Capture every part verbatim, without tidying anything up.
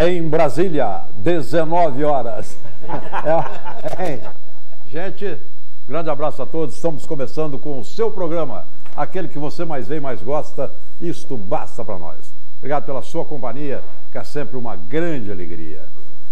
Em Brasília, dezenove horas. É, é. Gente, grande abraço a todos. Estamos começando com o seu programa, aquele que você mais vê e mais gosta. Isto basta para nós. Obrigado pela sua companhia, que é sempre uma grande alegria.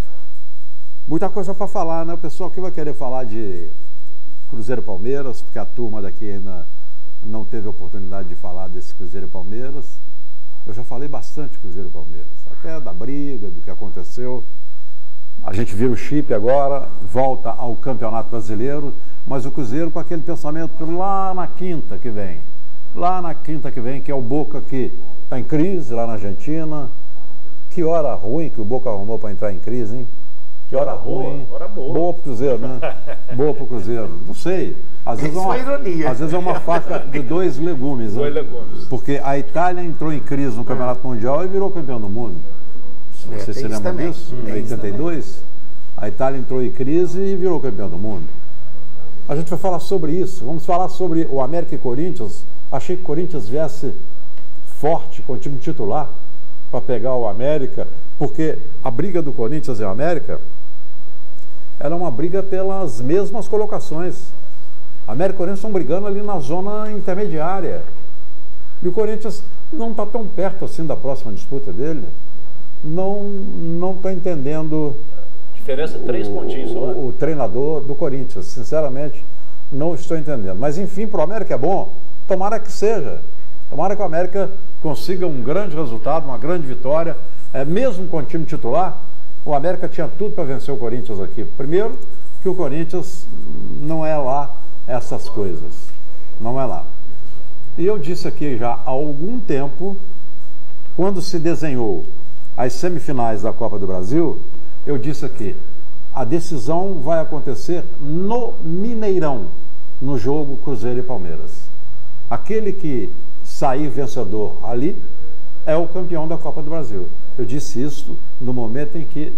Muita coisa para falar, né? O pessoal que vai querer falar de Cruzeiro e Palmeiras, porque a turma daqui ainda não teve oportunidade de falar desse Cruzeiro e Palmeiras. Eu já falei bastante Cruzeiro e Palmeiras, até da briga, do que aconteceu. A gente vira o chip agora, volta ao Campeonato Brasileiro, mas o Cruzeiro com aquele pensamento lá na quinta que vem. Lá na quinta que vem, que é o Boca que está em crise lá na Argentina. Que hora ruim que o Boca arrumou para entrar em crise, hein? Que hora, hora ruim. Boa, hora boa. Boa pro Cruzeiro, né? Boa pro Cruzeiro. Não sei. Às vezes, é uma, ironia. às vezes é uma faca de dois legumes. Dois né? legumes. Porque a Itália entrou em crise no Campeonato é. Mundial e virou campeão do mundo. Não é, sei se você lembra também. disso. Em oitenta e dois, a Itália entrou em crise e virou campeão do mundo. A gente vai falar sobre isso. Vamos falar sobre o América e Corinthians. Achei que o Corinthians viesse forte com o time titular para pegar o América, porque a briga do Corinthians e o América era uma briga pelas mesmas colocações. América e Corinthians estão brigando ali na zona intermediária. E o Corinthians não está tão perto assim da próxima disputa dele. Não não está entendendo. Diferença três o, pontinhos só. O, o treinador do Corinthians, sinceramente, não estou entendendo. Mas enfim, para o América é bom. Tomara que seja. Tomara que o América consiga um grande resultado, uma grande vitória. É, mesmo com o time titular, o América tinha tudo para vencer o Corinthians aqui. Primeiro, que o Corinthians não é lá essas coisas. Não é lá. E eu disse aqui já há algum tempo, quando se desenhou as semifinais da Copa do Brasil, eu disse aqui, a decisão vai acontecer no Mineirão, no jogo Cruzeiro e Palmeiras. Aquele que sair vencedor ali é o campeão da Copa do Brasil. Eu disse isso no momento em que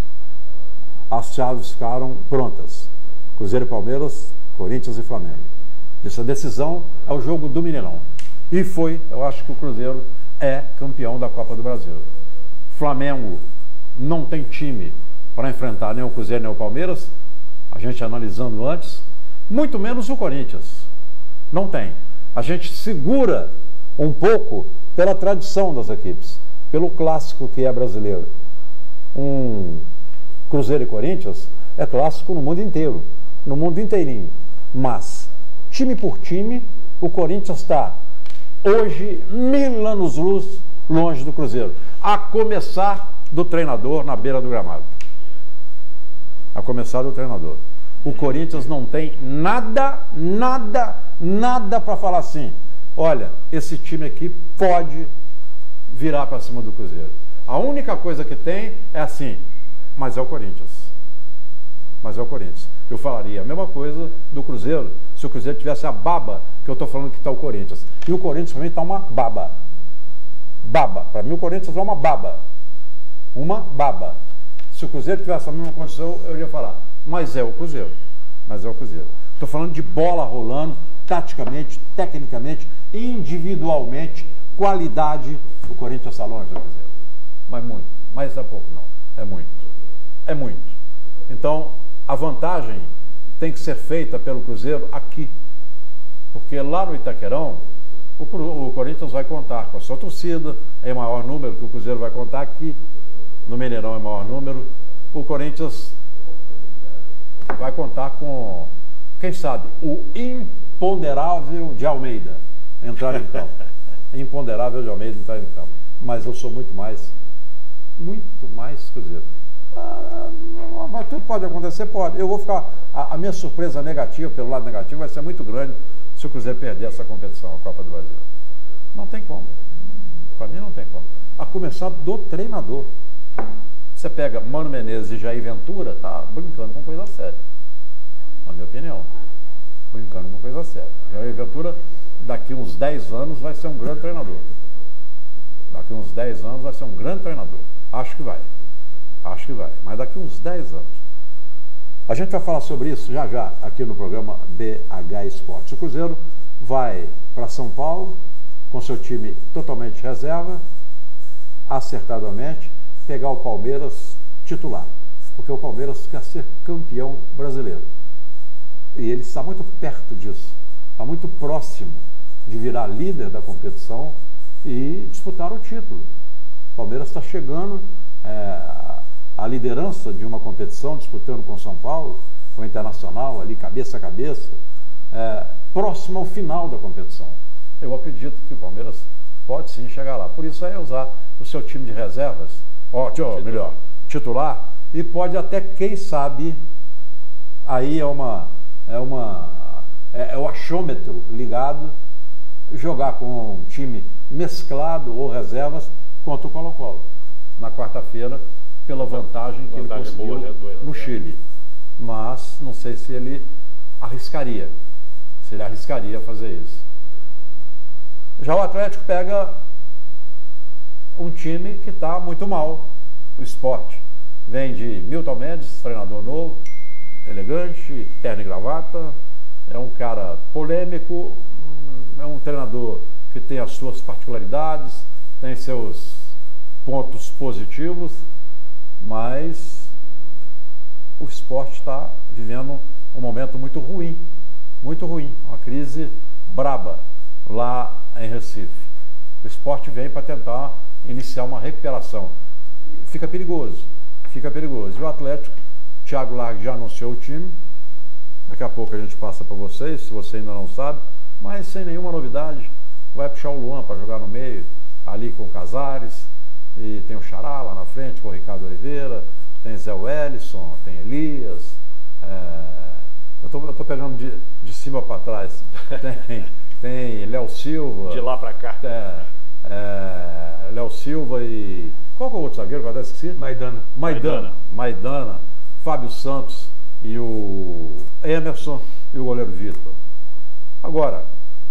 as chaves ficaram prontas. Cruzeiro e Palmeiras, Corinthians e Flamengo. Essa decisão é o jogo do Mineirão. E foi, eu acho que o Cruzeiro é campeão da Copa do Brasil. Flamengo não tem time para enfrentar nem o Cruzeiro nem o Palmeiras, a gente analisando antes, muito menos o Corinthians. Não tem. A gente segura um pouco pela tradição das equipes, pelo clássico que é brasileiro. Um Cruzeiro e Corinthians é clássico no mundo inteiro, no mundo inteirinho. Mas, time por time, o Corinthians está hoje mil anos-luz longe do Cruzeiro. A começar do treinador na beira do gramado. A começar do treinador. O Corinthians não tem nada, nada, nada para falar assim. Olha, esse time aqui pode virar para cima do Cruzeiro. A única coisa que tem é assim, mas é o Corinthians. Mas é o Corinthians. Eu falaria a mesma coisa do Cruzeiro, se o Cruzeiro tivesse a baba que eu estou falando que está o Corinthians. E o Corinthians para mim está uma baba. Baba. Para mim o Corinthians é uma baba. Uma baba. Se o Cruzeiro tivesse a mesma condição, eu iria falar, mas é o Cruzeiro. Mas é o Cruzeiro. Estou falando de bola rolando, taticamente, tecnicamente, individualmente, qualidade. O Corinthians está longe do Cruzeiro. Mas muito. Mas é pouco não. É muito. É muito. Então, a vantagem tem que ser feita pelo Cruzeiro aqui. Porque lá no Itaquerão, o, o Corinthians vai contar com a sua torcida, é maior número que o Cruzeiro vai contar aqui. No Mineirão é maior número. O Corinthians vai contar com, quem sabe, o imponderável de Almeida entrar em campo. Imponderável de Almeida entrar em campo. Mas eu sou muito mais, muito mais Cruzeiro. Ah, mas tudo pode acontecer? Pode. Eu vou ficar... A, a minha surpresa negativa, pelo lado negativo, vai ser muito grande se o Cruzeiro perder essa competição, a Copa do Brasil. Não tem como. Para mim não tem como. A começar do treinador. Você pega Mano Menezes e Jair Ventura, tá brincando com coisa séria. Na minha opinião. Brincando com coisa séria. Jair Ventura, daqui uns dez anos, vai ser um grande treinador. Daqui uns dez anos vai ser um grande treinador. Acho que vai. Acho que vai. Mas daqui uns dez anos. A gente vai falar sobre isso já já aqui no programa B H Esportes. O Cruzeiro vai para São Paulo com seu time totalmente reserva, acertadamente, pegar o Palmeiras titular, porque o Palmeiras quer ser campeão brasileiro. E ele está muito perto disso, está muito próximo de virar líder da competição e disputar o título. O Palmeiras está chegando é, à liderança de uma competição, disputando com o São Paulo, com o Internacional, ali cabeça a cabeça, é, próximo ao final da competição. Eu acredito que o Palmeiras pode sim chegar lá. Por isso é usar o seu time de reservas, ó, tio, melhor, titular, e pode até, quem sabe, aí é uma é uma é, é o achômetro ligado, jogar com um time mesclado ou reservas contra o Colo-Colo na quarta-feira, pela vantagem que vantagem ele conseguiu boa, né? no Chile. Mas não sei se ele arriscaria, se ele arriscaria fazer isso. Já o Atlético pega um time que está muito mal, o Sport. Vem de Milton Mendes, treinador novo, elegante, terno e gravata, é um cara polêmico, é um treinador que tem as suas particularidades, tem seus pontos positivos, mas o Sport está vivendo um momento muito ruim, muito ruim, uma crise braba lá em Recife. O Sport vem para tentar iniciar uma recuperação. Fica perigoso, fica perigoso. E o Atlético, Thiago Largue já anunciou o time, daqui a pouco a gente passa para vocês, se você ainda não sabe, mas sem nenhuma novidade. Vai puxar o Luan para jogar no meio, ali com o Casares, e tem o Xará lá na frente com o Ricardo Oliveira, tem Zé Wellison, tem Elias, é... eu tô, eu tô pegando de, de cima para trás, tem, tem Léo Silva, de lá para cá, é, é, Léo Silva e qual que é o outro zagueiro que eu até esqueci? Maidana. Maidana, Maidana, Fábio Santos e o Emerson e o goleiro Vitor. Agora,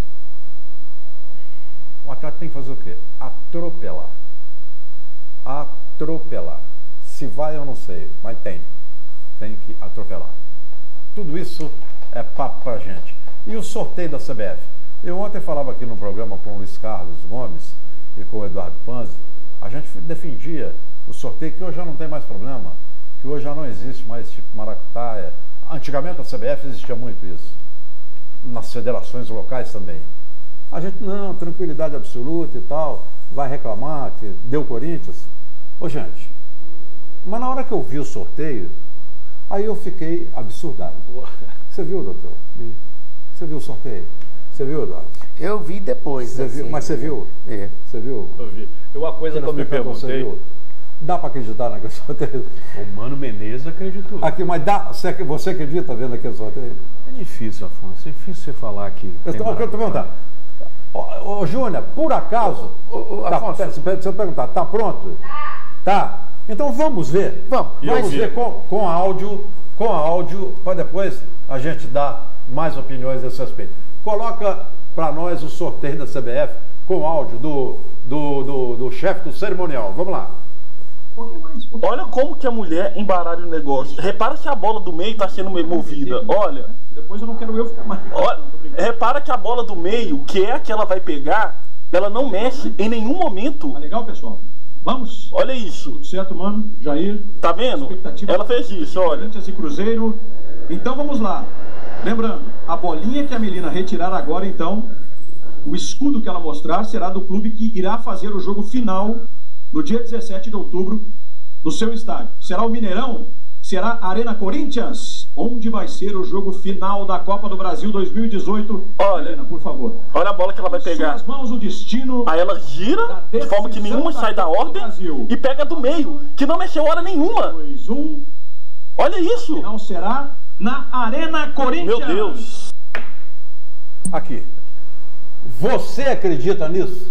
o Atlético tem que fazer o quê? Atropelar. Atropelar. Se vai eu não sei, mas tem. Tem que atropelar. Tudo isso é papo pra gente. E o sorteio da C B F? Eu ontem falava aqui no programa com o Luiz Carlos Gomes e com o Eduardo Panzi, a gente defendia o sorteio, que hoje já não tem mais problema, que hoje já não existe mais tipo maracutaia. Antigamente a C B F existia muito isso, nas federações locais também. A gente, não, tranquilidade absoluta e tal, vai reclamar que deu Corinthians. Ô gente, mas na hora que eu vi o sorteio, aí eu fiquei absurdado. Você viu, doutor? Vi. Você viu o sorteio? Você viu, Eduardo? Eu vi depois. Você assim, viu? Mas você viu? É. Você viu? Eu vi. Eu, uma coisa que eu me perguntei... Dá para acreditar naquele sorteio? O Mano Menezes acreditou. Aqui, mas dá, você, você acredita vendo aquele sorteio? É difícil, Afonso. É difícil você falar que... Eu estou perguntando. Ô, ô Júnior, por acaso... Ô, ô, tá, Afonso, deixa eu perguntar, tá pronto? Tá. Tá. Então vamos ver. Vamos. Vamos ver com, com áudio, com áudio, para depois a gente dar mais opiniões a esse respeito. Coloca para nós o sorteio da C B F com áudio do, do, do, do chefe do cerimonial. Vamos lá. Olha como que a mulher embaralha o negócio. Repara se a bola do meio está sendo movida. Olha. Depois eu não quero eu ficar mais. Olha, repara que a bola do meio, que é a que ela vai pegar, ela não mexe em nenhum momento. Tá legal, pessoal? Vamos? Olha isso. Tudo certo, mano? Jair? Tá vendo? Ela fez isso, olha. Corinthians e Cruzeiro. Então vamos lá. Lembrando, a bolinha que a Melina retirar agora, então, o escudo que ela mostrar será do clube que irá fazer o jogo final no dia dezessete de outubro, no seu estádio. Será o Mineirão? Será a Arena Corinthians? Onde vai ser o jogo final da Copa do Brasil dois mil e dezoito? Olha, Helena, por favor. Olha a bola que ela vai pegar. Suas mãos o destino. Aí ela gira, de forma que nenhuma sai da ordem, e pega do meio, que não mexeu hora nenhuma. dois, um. Olha isso. O final será na Arena Corinthians. Meu Deus. Aqui. Você acredita nisso?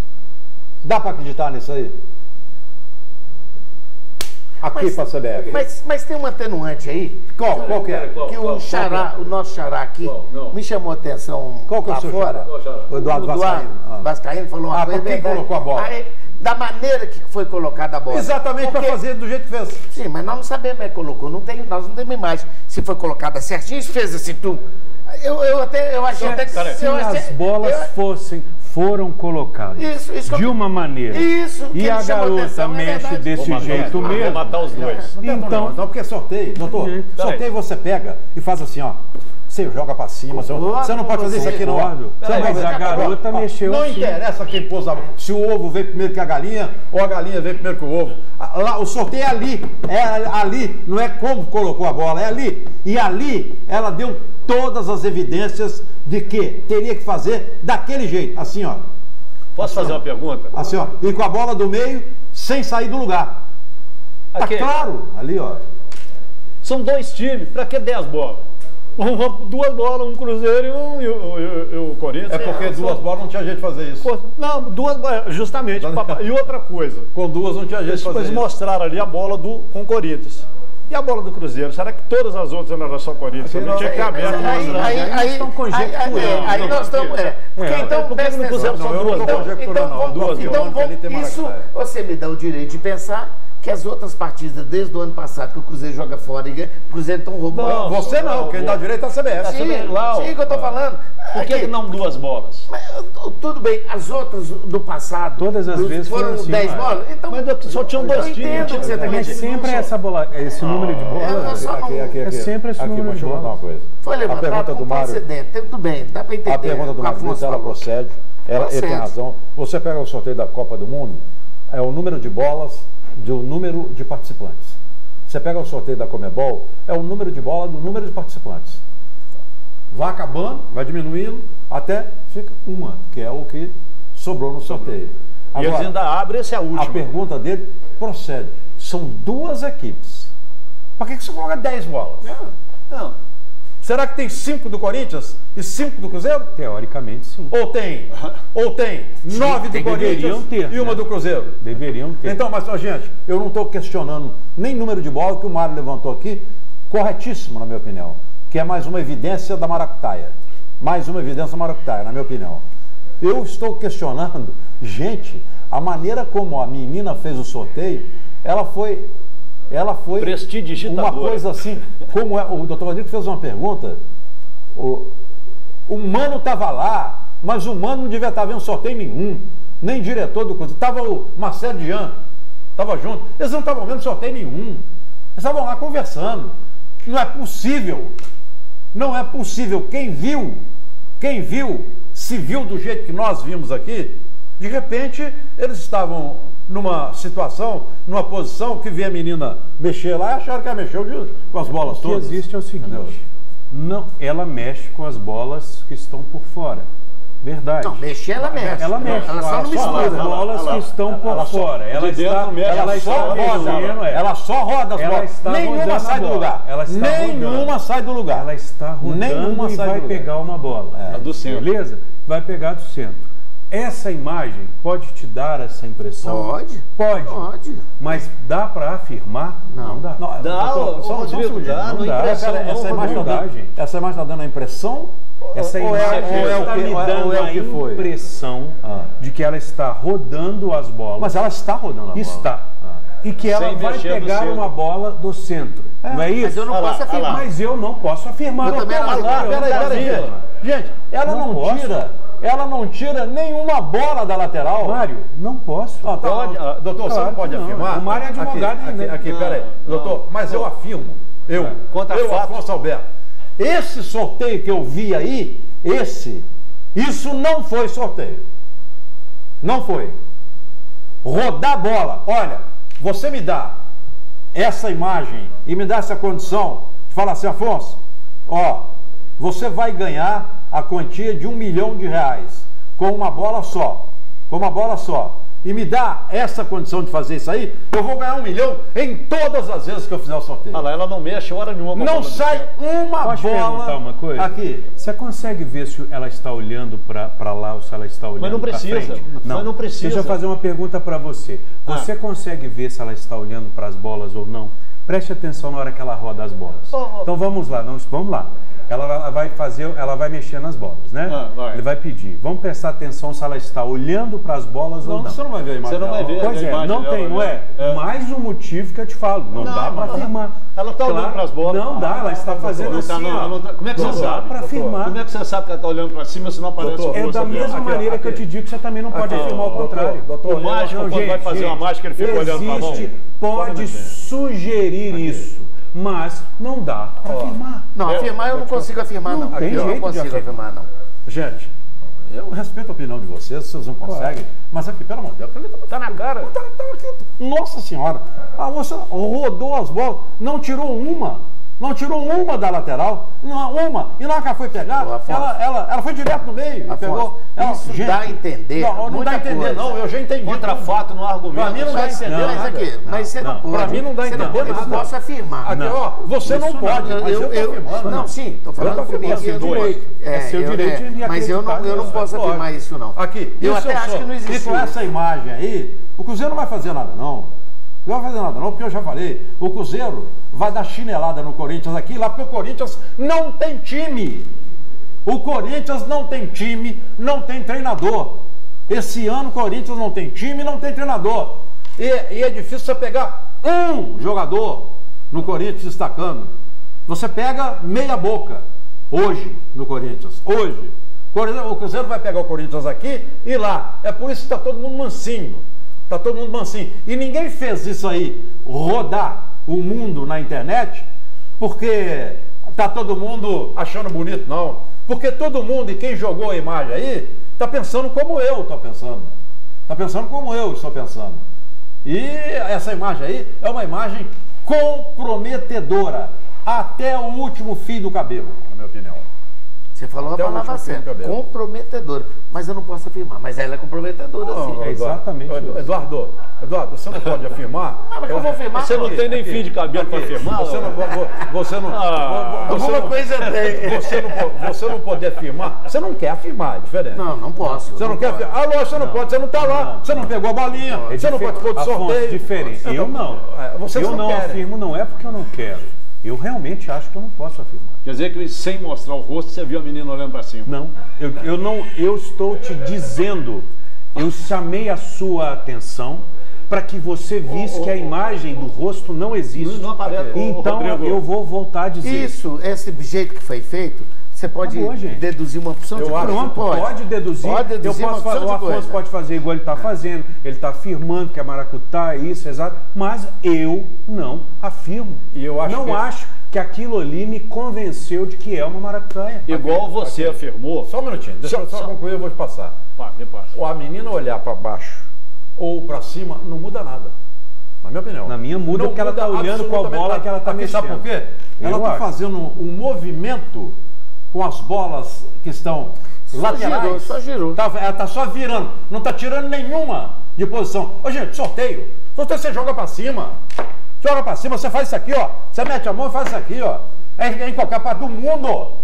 Dá para acreditar nisso aí? Aqui para a C B F. Mas, mas tem um atenuante aí. Qual? Qual que é? Que o xará, o nosso xará aqui, me chamou a atenção. Qual que é o seu fora. xará? O Eduardo Vascaíno. Ah. Vascaíno falou uma ah, coisa. Quem colocou a bola? Aí, da maneira que foi colocada a bola. Exatamente, para fazer do jeito que fez. Sim, mas nós não sabemos como é que colocou. Não tem, nós não temos imagem se foi colocada certinho, se fez assim, tu. Eu, eu até eu achei até que Se eu achei, as bolas eu, fossem, foram colocadas Isso, isso que de eu- uma maneira Isso, que e ele a chamou garota atenção, é mexe verdade. desse Vou matar- jeito vou mesmo, matar os dois. Não tem Então- problema, não, porque é sorteio, doutor. jeito. Sorteio você pega e faz assim, ó. Você joga pra cima, você, Concordo você não pode fazer isso aqui não. ó. Concordo. Você não Mas vai a fazer- garota ó, mexeu Não assim. interessa quem pôs a se o ovo veio primeiro que a galinha ou a galinha veio primeiro que o ovo. Ah, Lá, o sorteio é ali, é ali, não é como colocou a bola, é ali. E ali ela deu todas as evidências de que teria que fazer daquele jeito, assim ó. Posso fazer uma pergunta? Assim ó, e com a bola do meio sem sair do lugar. Tá Aqui. claro, ali ó. São dois times, pra que dez bolas? Uma- duas bolas, um Cruzeiro e um e o, e o- e o Corinthians. É porque Só- duas bolas não tinha jeito de fazer isso. Pô, não, duas bolas, justamente. papai. E outra coisa, Com duas não tinha jeito eles de fazer depois isso. mostraram ali a bola do, com o Corinthians. E a bola do Cruzeiro? Será que todas as outras não era só Corinthians? Também tinha que ter aberto. Aí, aí, mostrar. aí, aí, estão conjecturando. aí, aí, aí nós estamos. É, porque É, então, por que presta não puseram atenção. só Não, eu não duas? tô Então, conjecturando, então, não. vamos- Duas então bolas que ali tem vamos- isso maracutaia. você me dá o direito de pensar que as outras partidas desde o ano passado que o Cruzeiro joga fora e ganha, o Cruzeiro então roubou. Não, Você não, quem dá direito é a C B F. Sim, lá, ó. sim, que eu tô falando. Por que, Aqui, que não duas bolas? mas, tu- tudo bem, as outras do passado. Todas as dos- vezes foram foram assim, dez Mário. bolas. Então, Mas só tinham dois eu times, entendo não o que tinha- você está Mas querendo dizer. sempre é essa bola, esse número de eu bolas. só não- Aqui, aqui, aqui. É sempre esse Aqui, número deixa de eu contar uma bolas. coisa. Foi A levantado pergunta com do Mário, procedente. Tudo bem, dá para entender. a pergunta do o que Mário Afonso Brito, ela falou. procede. Ela, ele tem Procede. razão. Você pega o sorteio da Copa do Mundo, é o número de bolas do número de participantes. Você pega o sorteio da Comebol, é o número de bola do número de participantes. Vai acabando, vai diminuindo, até fica uma, que é o que sobrou no sorteio. E eles Agora, ainda abrem, esse é a a última. pergunta dele procede. São duas equipes. Para que que você coloca dez bolas? Não. Será que tem cinco do Corinthians e cinco do Cruzeiro? Teoricamente, sim. Ou tem, ou tem nove do tem- Corinthians deveriam ter, e uma né? do Cruzeiro? Deveriam ter. Então, mas, ó, gente, eu não estou questionando nem número de bola que o Mário levantou aqui, corretíssimo, na minha opinião, que é mais uma evidência da maracutaia. Mais uma evidência da maracutaia, na minha opinião. Eu estou questionando, gente, a maneira como a menina fez o sorteio, ela foi... Ela foi Prestidigitadora. uma coisa assim, como é, o doutor Rodrigo fez uma pergunta, o, o Mano estava lá, mas o Mano não devia estar vendo sorteio nenhum, nem diretor do Cruzeiro, estava o Marcelo Dian, estava junto, eles não estavam vendo sorteio nenhum, eles estavam lá conversando, não é possível, não é possível, quem viu, quem viu, se viu do jeito que nós vimos aqui, de repente eles estavam numa situação, numa posição que vê a menina mexer lá e acharam que ela mexeu de, com as bolas O que todas. existe é o seguinte, Entendeu? não, ela mexe com as bolas que estão por fora. Verdade. Não, mexer ela mexe. Ela mexe. Ela só não As mistura. bolas que estão por fora. Ela de está, dentro mexe, ela ela está Só roda, mexendo, é. ela só roda as Ela bolas. está rodando Nenhuma a sai do bola. lugar. Ela está Nenhuma rodando. sai do lugar. Ela está rodando Nenhuma e sai vai do lugar. pegar uma bola. É. A do centro. Beleza? Vai pegar do centro. Essa imagem pode te dar essa impressão? Pode. Pode. Pode. Mas dá para afirmar? Não. dá. Não, Dá, doutor, ô, só- só um Rodrigo, segundinho. dá, não dá. impressão, Essa, não, essa imagem não está dá, dando, gente. essa imagem está dando a impressão? Essa ou imagem é, ou é o está que, me ou é- dando ou é o a que foi? impressão Ah. de que ela está rodando as bolas. Mas ela está rodando a bola. Está. E que ela Sem vai mexer do pegar centro. uma bola do centro. Não é isso? Mas eu não Olha lá, posso olha afirmar. lá. Mas eu não posso afirmar. Eu não também posso não- falar, eu Peraí, nunca peraí, vi. gente. Gente, ela Não não, posso. tira, ela não tira nenhuma bola da lateral. Mário, não posso. Ah, tá, Pode, ah, doutor, você claro não pode que não. afirmar? O Mário é advogado aqui, ainda. Aqui, aqui Não, peraí. não. Doutor, mas eu afirmo, eu, É. Contra eu fato. Afonso Alberto, esse sorteio que eu vi aí, esse, isso não foi sorteio. Não foi. Rodar bola. Olha, você me dá essa imagem e me dá essa condição de falar assim, Afonso, ó, você vai ganhar a quantia de um milhão de reais com uma bola só, com uma bola só. E me dá essa condição de fazer isso aí, eu vou ganhar um milhão em todas as vezes que eu fizer o sorteio. Olha lá, ela não mexe hora nenhuma. com a Não bola do sai centro. uma Posso bola perguntar uma coisa? aqui. Você consegue ver se ela está olhando para lá ou se ela está olhando Mas não pra precisa. frente? Mas não precisa. Deixa eu fazer uma pergunta para você. Você Ah. consegue ver se ela está olhando para as bolas ou não? Preste atenção na hora que ela roda as bolas. Oh, oh. Então vamos lá, não, vamos lá. Ela, ela vai fazer, ela vai mexer nas bolas, né? Ah, vai. Ele vai pedir. Vamos prestar atenção se ela está olhando para as bolas Não, ou não. você não vai ver a imagem Você não vai dela. ver. Pois a é, imagem não dela, tem, não é? é. Mais um motivo que eu te falo. Não, Não, dá para mas- afirmar. Ela tá olhando pras bolas. Não dá, ela está fazendo Não tá, assim, não, ó. não tá- como é que Não você dá sabe? para doutor? afirmar. Como é que você sabe que ela tá olhando pra cima se não aparece Doutor, o É rosto da dela? mesma Aqui, maneira aqui. que eu te digo que você também não pode Aqui, afirmar o doutor, contrário. doutor, O mágico, Não, quando vai gente, fazer uma gente, mágica, ele fica olhando pra mão. existe, pode sugerir isso, mas não dá para afirmar. Não, Eu- afirmar eu não consigo afirmar, não. Não tem eu jeito não de consigo afirmar. afirmar, não. Gente, eu respeito a opinião de vocês, vocês não conseguem, mas aqui, pelo amor de Deus, Tá na cara. Tá, tá aqui. Nossa senhora, a moça rodou as bolas, não tirou uma, não tirou uma da lateral, não, uma, e na hora que ela foi pegar, Ô, Afonso. ela, ela, ela foi direto no meio, e Afonso, pegou. Ela, isso dá a entender Não, não muita dá a entender, coisa. não, eu já entendi. Contra tudo. fato, não argumento. Pra mim não dá a Mas, entender mas nada. aqui, mas você não, não, pode. pra mim não dá a você entender Eu não nada. posso afirmar. Aqui, ó, você não Isso não. pode, mas eu, eu, tô eu, afirmando. não, sim, tô falando Eu tô por mim. afirmando, eu- seu direito. É seu eu- direito de mas eu não, eu não acreditar posso nisso. afirmar isso, não. Aqui, eu isso até acho sou. que não existe E com isso. essa imagem aí, o Cruzeiro não vai fazer nada, não. Não vai fazer nada, não, porque eu já falei, o Cruzeiro vai dar chinelada no Corinthians aqui, lá porque o Corinthians não tem time. O Corinthians não tem time, não tem treinador. Esse ano o Corinthians não tem time, não tem treinador. E, e é difícil você pegar um jogador no Corinthians destacando. Você pega meia boca hoje no Corinthians, hoje. O Cruzeiro vai pegar o Corinthians aqui e lá. É por isso que está todo mundo mansinho. Está todo mundo mansinho. E ninguém fez isso aí, rodar o mundo na internet, porque está todo mundo achando bonito, não. Porque todo mundo, e quem jogou a imagem aí, está pensando como eu estou pensando. Está pensando como eu estou pensando. E essa imagem aí é uma imagem comprometedora. Até o último fio do cabelo, na minha opinião. Você falou Até a o palavra último fio do certa, cabelo. comprometedora. Mas eu não posso afirmar, mas ela é comprometedora, sim. Eduardo, exatamente Eduardo, isso. Eduardo, Eduardo, você não pode afirmar. Mas como eu vou afirmar? Você não Aqui, tem nem aqui, fio de cabelo pra aqui. afirmar? Você não, vo- você não, Ah, você alguma não, coisa tem. Você não, po- você não poder afirmar. Você não quer afirmar, é diferente. Não, não posso. Você não, quer pode. afirmar. Ah, lógico, você não, pode, você não tá lá, não, você não pegou a bolinha, É você não difer- participou do Afonso, sorteio. diferente. Você Eu não. É, vocês eu não não querem. afirmo, não é porque eu não quero. Eu realmente acho que eu não posso afirmar. Quer dizer que sem mostrar o rosto, você viu a menina olhando pra cima. Não, eu, eu não, eu estou te dizendo, eu chamei a sua atenção para que você visse que a imagem do rosto não existe. Não aparece. Ô, Então Rodrigo. eu vou voltar a dizer. Isso, esse jeito que foi feito, você pode Acabou, gente. deduzir uma opção de Eu coisa. acho- Pronto, pode, pode. deduzir. Pode deduzir eu uma posso opção fazer, de o Afonso coisa. pode fazer igual ele está fazendo, ele está afirmando que a maracutá é isso, exato, mas eu não afirmo. E eu acho não que- acho que aquilo ali me convenceu de que é uma maracutaia. Igual você afirmou. Só um minutinho, deixa Só- eu só, só- concluir, eu vou te passar. Pá, me passa. Ou a menina olhar para baixo ou para cima, não muda nada. Na minha opinião. Na minha muda Não porque ela tá olhando qual absolutamente bola nada. que ela tá Aqui, Sabe por mexendo. quê? Ela Eu está acho. fazendo um movimento com as bolas que estão Só laterais. girou, só girou. Tá- ela está só virando, não está tirando nenhuma de posição. Ô, gente, sorteio. Sorteio você joga para cima. Joga para cima, você faz isso aqui, ó. Você mete a mão e faz isso aqui, ó. É em qualquer parte do mundo.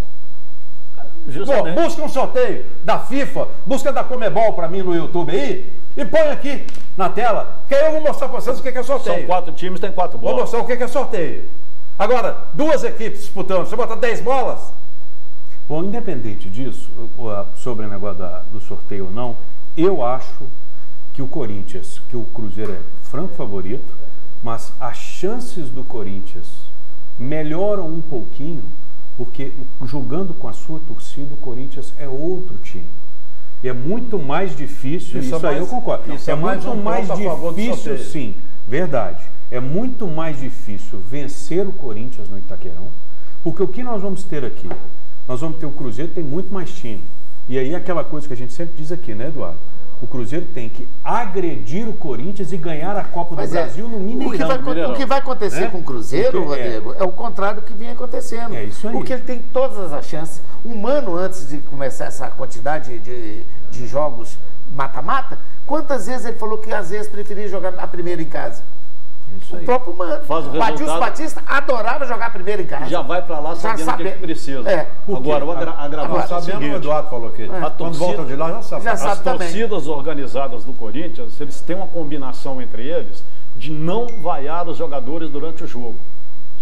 Pô, Justamente. busca um sorteio da FIFA, busca da Comebol pra mim no YouTube aí e põe aqui na tela, que aí eu vou mostrar pra vocês o que que é sorteio. São quatro times, tem quatro Vou bolas. mostrar o que que é sorteio. Agora, duas equipes disputando, você bota dez bolas, Bom, independente disso, o- o- sobre o negócio da- do sorteio ou não, eu acho que o Corinthians, que o Cruzeiro é franco favorito, mas as chances do Corinthians melhoram um pouquinho, porque jogando com a sua torcida, o Corinthians é outro time. E é muito mais difícil, Isso isso, é aí mais- eu concordo, isso é, é mais muito um mais ponto a favor do difícil, sorteio. sim, verdade. É muito mais difícil vencer o Corinthians no Itaquerão, porque o que nós vamos ter aqui? Nós vamos ter o Cruzeiro, tem muito mais time. E aí aquela coisa que a gente sempre diz aqui, né, Eduardo? O Cruzeiro tem que agredir o Corinthians e ganhar a Copa do Mas é, Brasil no o que, Mineirão. vai, Mineirão. o que vai acontecer Né? com o Cruzeiro, Porque é- Rodrigo, é, o contrário do que vinha acontecendo. É isso aí. Porque ele tem todas as chances. Um ano antes de começar essa quantidade de, de jogos mata-mata, quantas vezes ele falou que às vezes preferia jogar a primeira em casa? É isso O aí. próprio Mano. Faz o Adilson resultado. Batista adorava jogar primeiro em casa. Já vai pra lá Já sabendo o que, sabe- é que precisa. É. Por quê? Agora, o agra A- agravante é o sabendo o seguinte. Eduardo falou aqui. A Quando torcida- volta de lá, já sabe. Já As sabe também. torcidas organizadas do Corinthians, eles têm uma combinação entre eles de não vaiar os jogadores durante o jogo.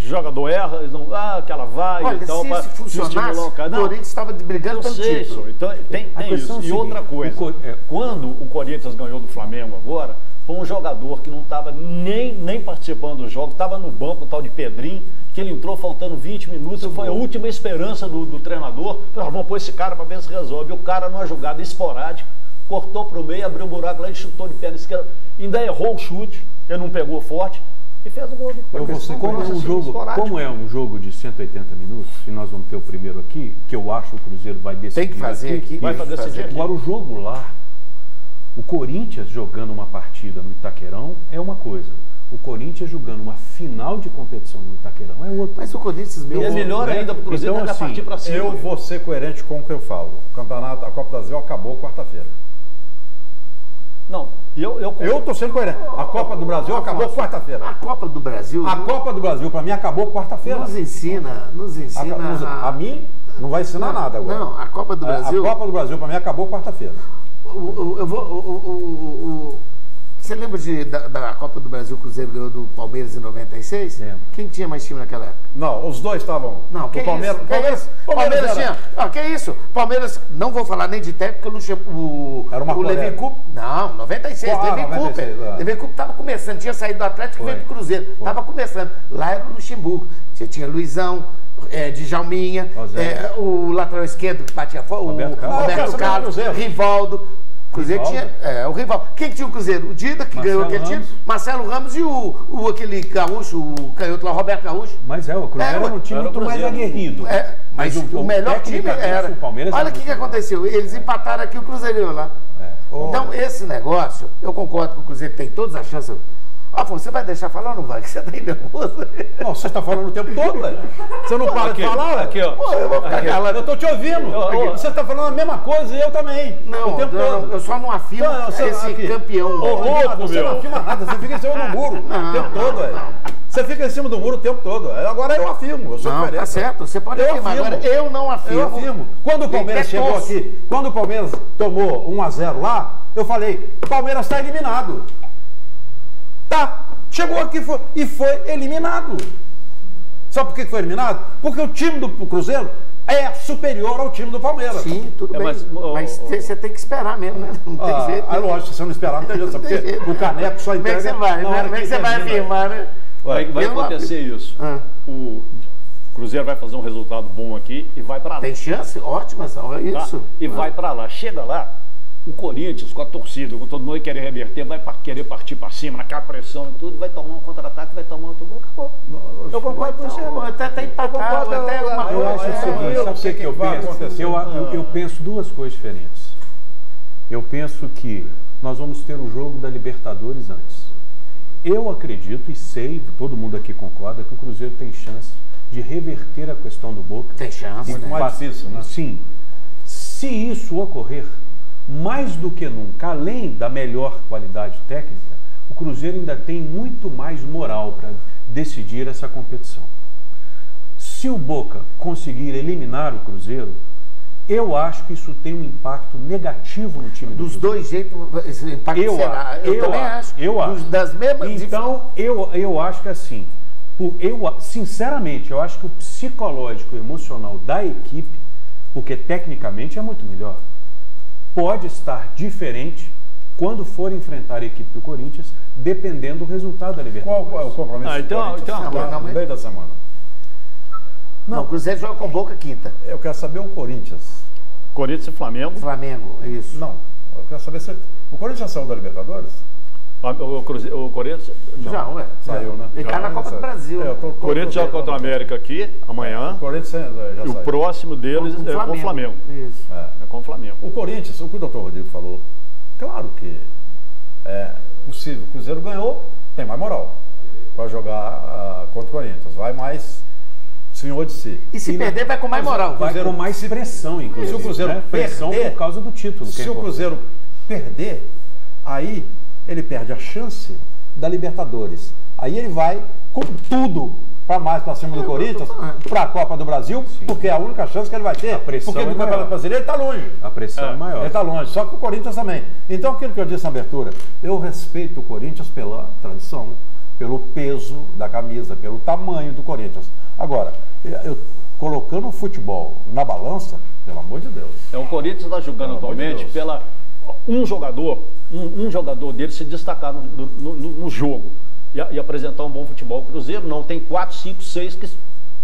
jogador erra, eles não, ah, que ela vai, Olha, então, se pra isso funcionasse, estimular o cara. o Não, Corinthians estava brigando eu pelo sei, título. senhor. Então, tem, A tem questão isso. é E o outra seguinte, coisa, o Co- é, quando o Corinthians ganhou do Flamengo agora, foi um jogador que não estava nem, nem participando do jogo, estava no banco, um tal de Pedrinho, que ele entrou faltando vinte minutos, foi a última esperança do, do treinador. Falou, vamos pôr esse cara para ver se resolve. E o cara, numa jogada esporádica, cortou para o meio, abriu um buraco lá e chutou de perna esquerda. Ainda errou o chute, ele não pegou forte e fez o gol. Eu vou ser Como é, um jogo, como é um jogo de cento e oitenta minutos, e nós vamos ter o primeiro aqui, que eu acho que o Cruzeiro vai decidir. Tem que fazer aqui. Vai tem que fazer fazer aqui. Agora, o jogo lá, o Corinthians jogando uma partida no Itaquerão é uma coisa. O Corinthians jogando uma final de competição no Itaquerão é outra. Mas o Corinthians E é mesmo. melhor né? ainda para o Cruzeiro Então, ainda assim, partir para cima. Eu vou ser coerente com o que eu falo. O campeonato, a Copa do Brasil acabou quarta-feira. Não, eu... Eu, Eu tô sendo coerente. A Copa do Brasil acabou quarta-feira. A Copa do Brasil A Copa do Brasil, para mim, acabou quarta-feira. nos ensina, nos A, ensina. nos- a mim, não vai ensinar nada agora. Não, a Copa do É, Brasil. A Copa do Brasil, para mim, acabou quarta-feira. O- o- eu vou. o- o- o- o- você lembra de, da, da Copa do Brasil, o Cruzeiro ganhou do Palmeiras em noventa e seis? Lembro. Quem tinha mais time naquela época? Não, os dois estavam. Não, que o Palmeiras, isso? Que Palmeiras, isso? Palmeiras, Palmeiras era- tinha. Ah, que isso? Palmeiras, não vou falar nem de técnico, porque eu não tinha. O, Era uma o colher. Levi Cooper. Não, noventa e seis, Ah, Levi noventa e seis, Cooper. é. Levi Cooper estava começando, tinha saído do Atlético e Foi. veio pro Cruzeiro. Estava começando. Lá era o Luxemburgo. Você tinha Luizão, é, Djalminha, Rosé. é, o lateral esquerdo que batia fora, o Roberto Carlos. Ah, eu quero Roberto saber do Carlos, Cruzeiro. Rivaldo. Cruzeiro Rivaldo. tinha. É, o Rivaldo. Quem que tinha o Cruzeiro? O Dida, que Marcelo ganhou aquele time. Ramos. Marcelo Ramos e o, o aquele gaúcho, o canhoto lá, Roberto Gaúcho. Mas é, o Cruzeiro É, era um time era o muito mais Cruzeiro. aguerrido. É, mas, o, melhor time tecnicamente, era. O Palmeiras Olha era o que, que muito melhor. aconteceu. Eles empataram aqui, o Cruzeiro ganhou lá. É. Então, esse negócio, eu concordo que o Cruzeiro tem todas as chances. Afonso, você vai deixar falar ou não vai? Que você tá aí nervoso. Não, você está falando o tempo todo, velho. Você não para Aqui, de falar, aqui, velho? ó. Pô, eu vou ficar Aqui. calado. Eu tô te ouvindo. Ó, ó. Você está falando a mesma coisa e eu também. Não, o tempo não, todo. eu só não afirmo Não, você- esse aqui. campeão. Ô, louco, Renato, você meu. não afirma nada, você fica em cima do muro Não, o tempo não, todo, velho. Você fica em cima do muro o tempo todo. Agora eu afirmo, eu sou Não, diferente. tá certo, você pode Eu afirmar. afirmo. Agora, eu não afirmo. Eu afirmo. Quando o Palmeiras E chegou torço. aqui, quando o Palmeiras tomou um a zero lá, eu falei, o Palmeiras está eliminado. Tá, chegou aqui foi- e foi eliminado. Sabe por que foi eliminado? Porque o time do Cruzeiro é superior ao time do Palmeiras. Sim, tudo É, bem. mas, Mas ô, ô, você tem que esperar mesmo, né? Não tem Ah, jeito. aí, né? lógico, se você não esperar, não tem jeito. Sabe Não tem porque jeito. o caneco só Como é entrega que você vai? na hora Como é que você vai termina. afirmar, né? Vai, vai Eu não acontecer isso. Ah. O Cruzeiro vai fazer um resultado bom aqui e vai para lá. Tem chance? Ótimas, olha Tá? isso. E vai para lá. Chega lá, o Corinthians, com a torcida, com todo mundo querer reverter, vai pa- querer partir para cima, naquela pressão e tudo, vai tomar um contra-ataque, vai tomar outro gol, acabou. Eu concordo com você. Então, até tá empatado, concordo, até uma Eu acho o coisa. seguinte, eu sabe o sei que, que eu que vai penso? acontecer. Eu, eu, eu penso duas coisas diferentes. Eu penso que nós vamos ter o jogo da Libertadores antes. Eu acredito e sei, todo mundo aqui concorda, que o Cruzeiro tem chance de reverter a questão do Boca. Tem chance, E né? mais pa- difícil, né? Sim. Se isso ocorrer, mais do que nunca, além da melhor qualidade técnica, o Cruzeiro ainda tem muito mais moral para decidir essa competição. Se o Boca conseguir eliminar o Cruzeiro, eu acho que isso tem um impacto negativo no time do Dos Cruzeiro. dois jeitos, esse impacto Eu será. acho, Eu, eu também acho, acho. eu Dos- acho. Das mesmas. Então, eu, eu acho que assim, por- eu, sinceramente, eu acho que o psicológico e emocional da equipe, porque tecnicamente é muito melhor, pode estar diferente quando for enfrentar a equipe do Corinthians, dependendo do resultado da Libertadores. Qual é o compromisso Ah, então- do Corinthians então- agora, não, no mas- meio da semana? Não, o Cruzeiro joga com Boca quinta. Eu quero saber o Corinthians. Corinthians e Flamengo. Flamengo, isso. Não, eu quero saber se... O Corinthians já saiu da Libertadores? O, Cruzeiro, o Corinthians. Não. Já, ué. Saiu, né? Ele tá Já, na Copa saiu. do Brasil. É, eu tô- O tô- Corinthians tô- joga contra o América aqui, amanhã. O Corinthians já E o saiu. próximo deles Com é com o Flamengo. Isso. É. É com o Flamengo. O Corinthians, o que o doutor Rodrigo falou, claro que é possível. O Cruzeiro ganhou, tem mais moral para jogar ah, contra o Corinthians. Vai mais senhor de si. E se E na- perder, vai com mais moral. Vai Cruzeiro- com mais pressão, inclusive. Se o Cruzeiro né? Pressão perder- por causa do título. que é Se o importante. Cruzeiro perder, aí ele perde a chance da Libertadores. Aí ele vai com tudo para mais para cima do Corinthians, para a Copa do Brasil, porque é a única chance que ele vai ter. A pressão Porque é do maior. Campeonato Brasileiro ele está longe. A pressão é, maior. Ele está longe, só que o Corinthians também. Então, aquilo que eu disse na abertura, eu respeito o Corinthians pela tradição, pelo peso da camisa, pelo tamanho do Corinthians. Agora, eu, colocando o futebol na balança, pelo amor de Deus. É, o Corinthians está jogando atualmente pela um jogador, um, um jogador dele se destacar no, no, no, no jogo e, e apresentar um bom futebol. O Cruzeiro não, tem quatro, cinco, seis que...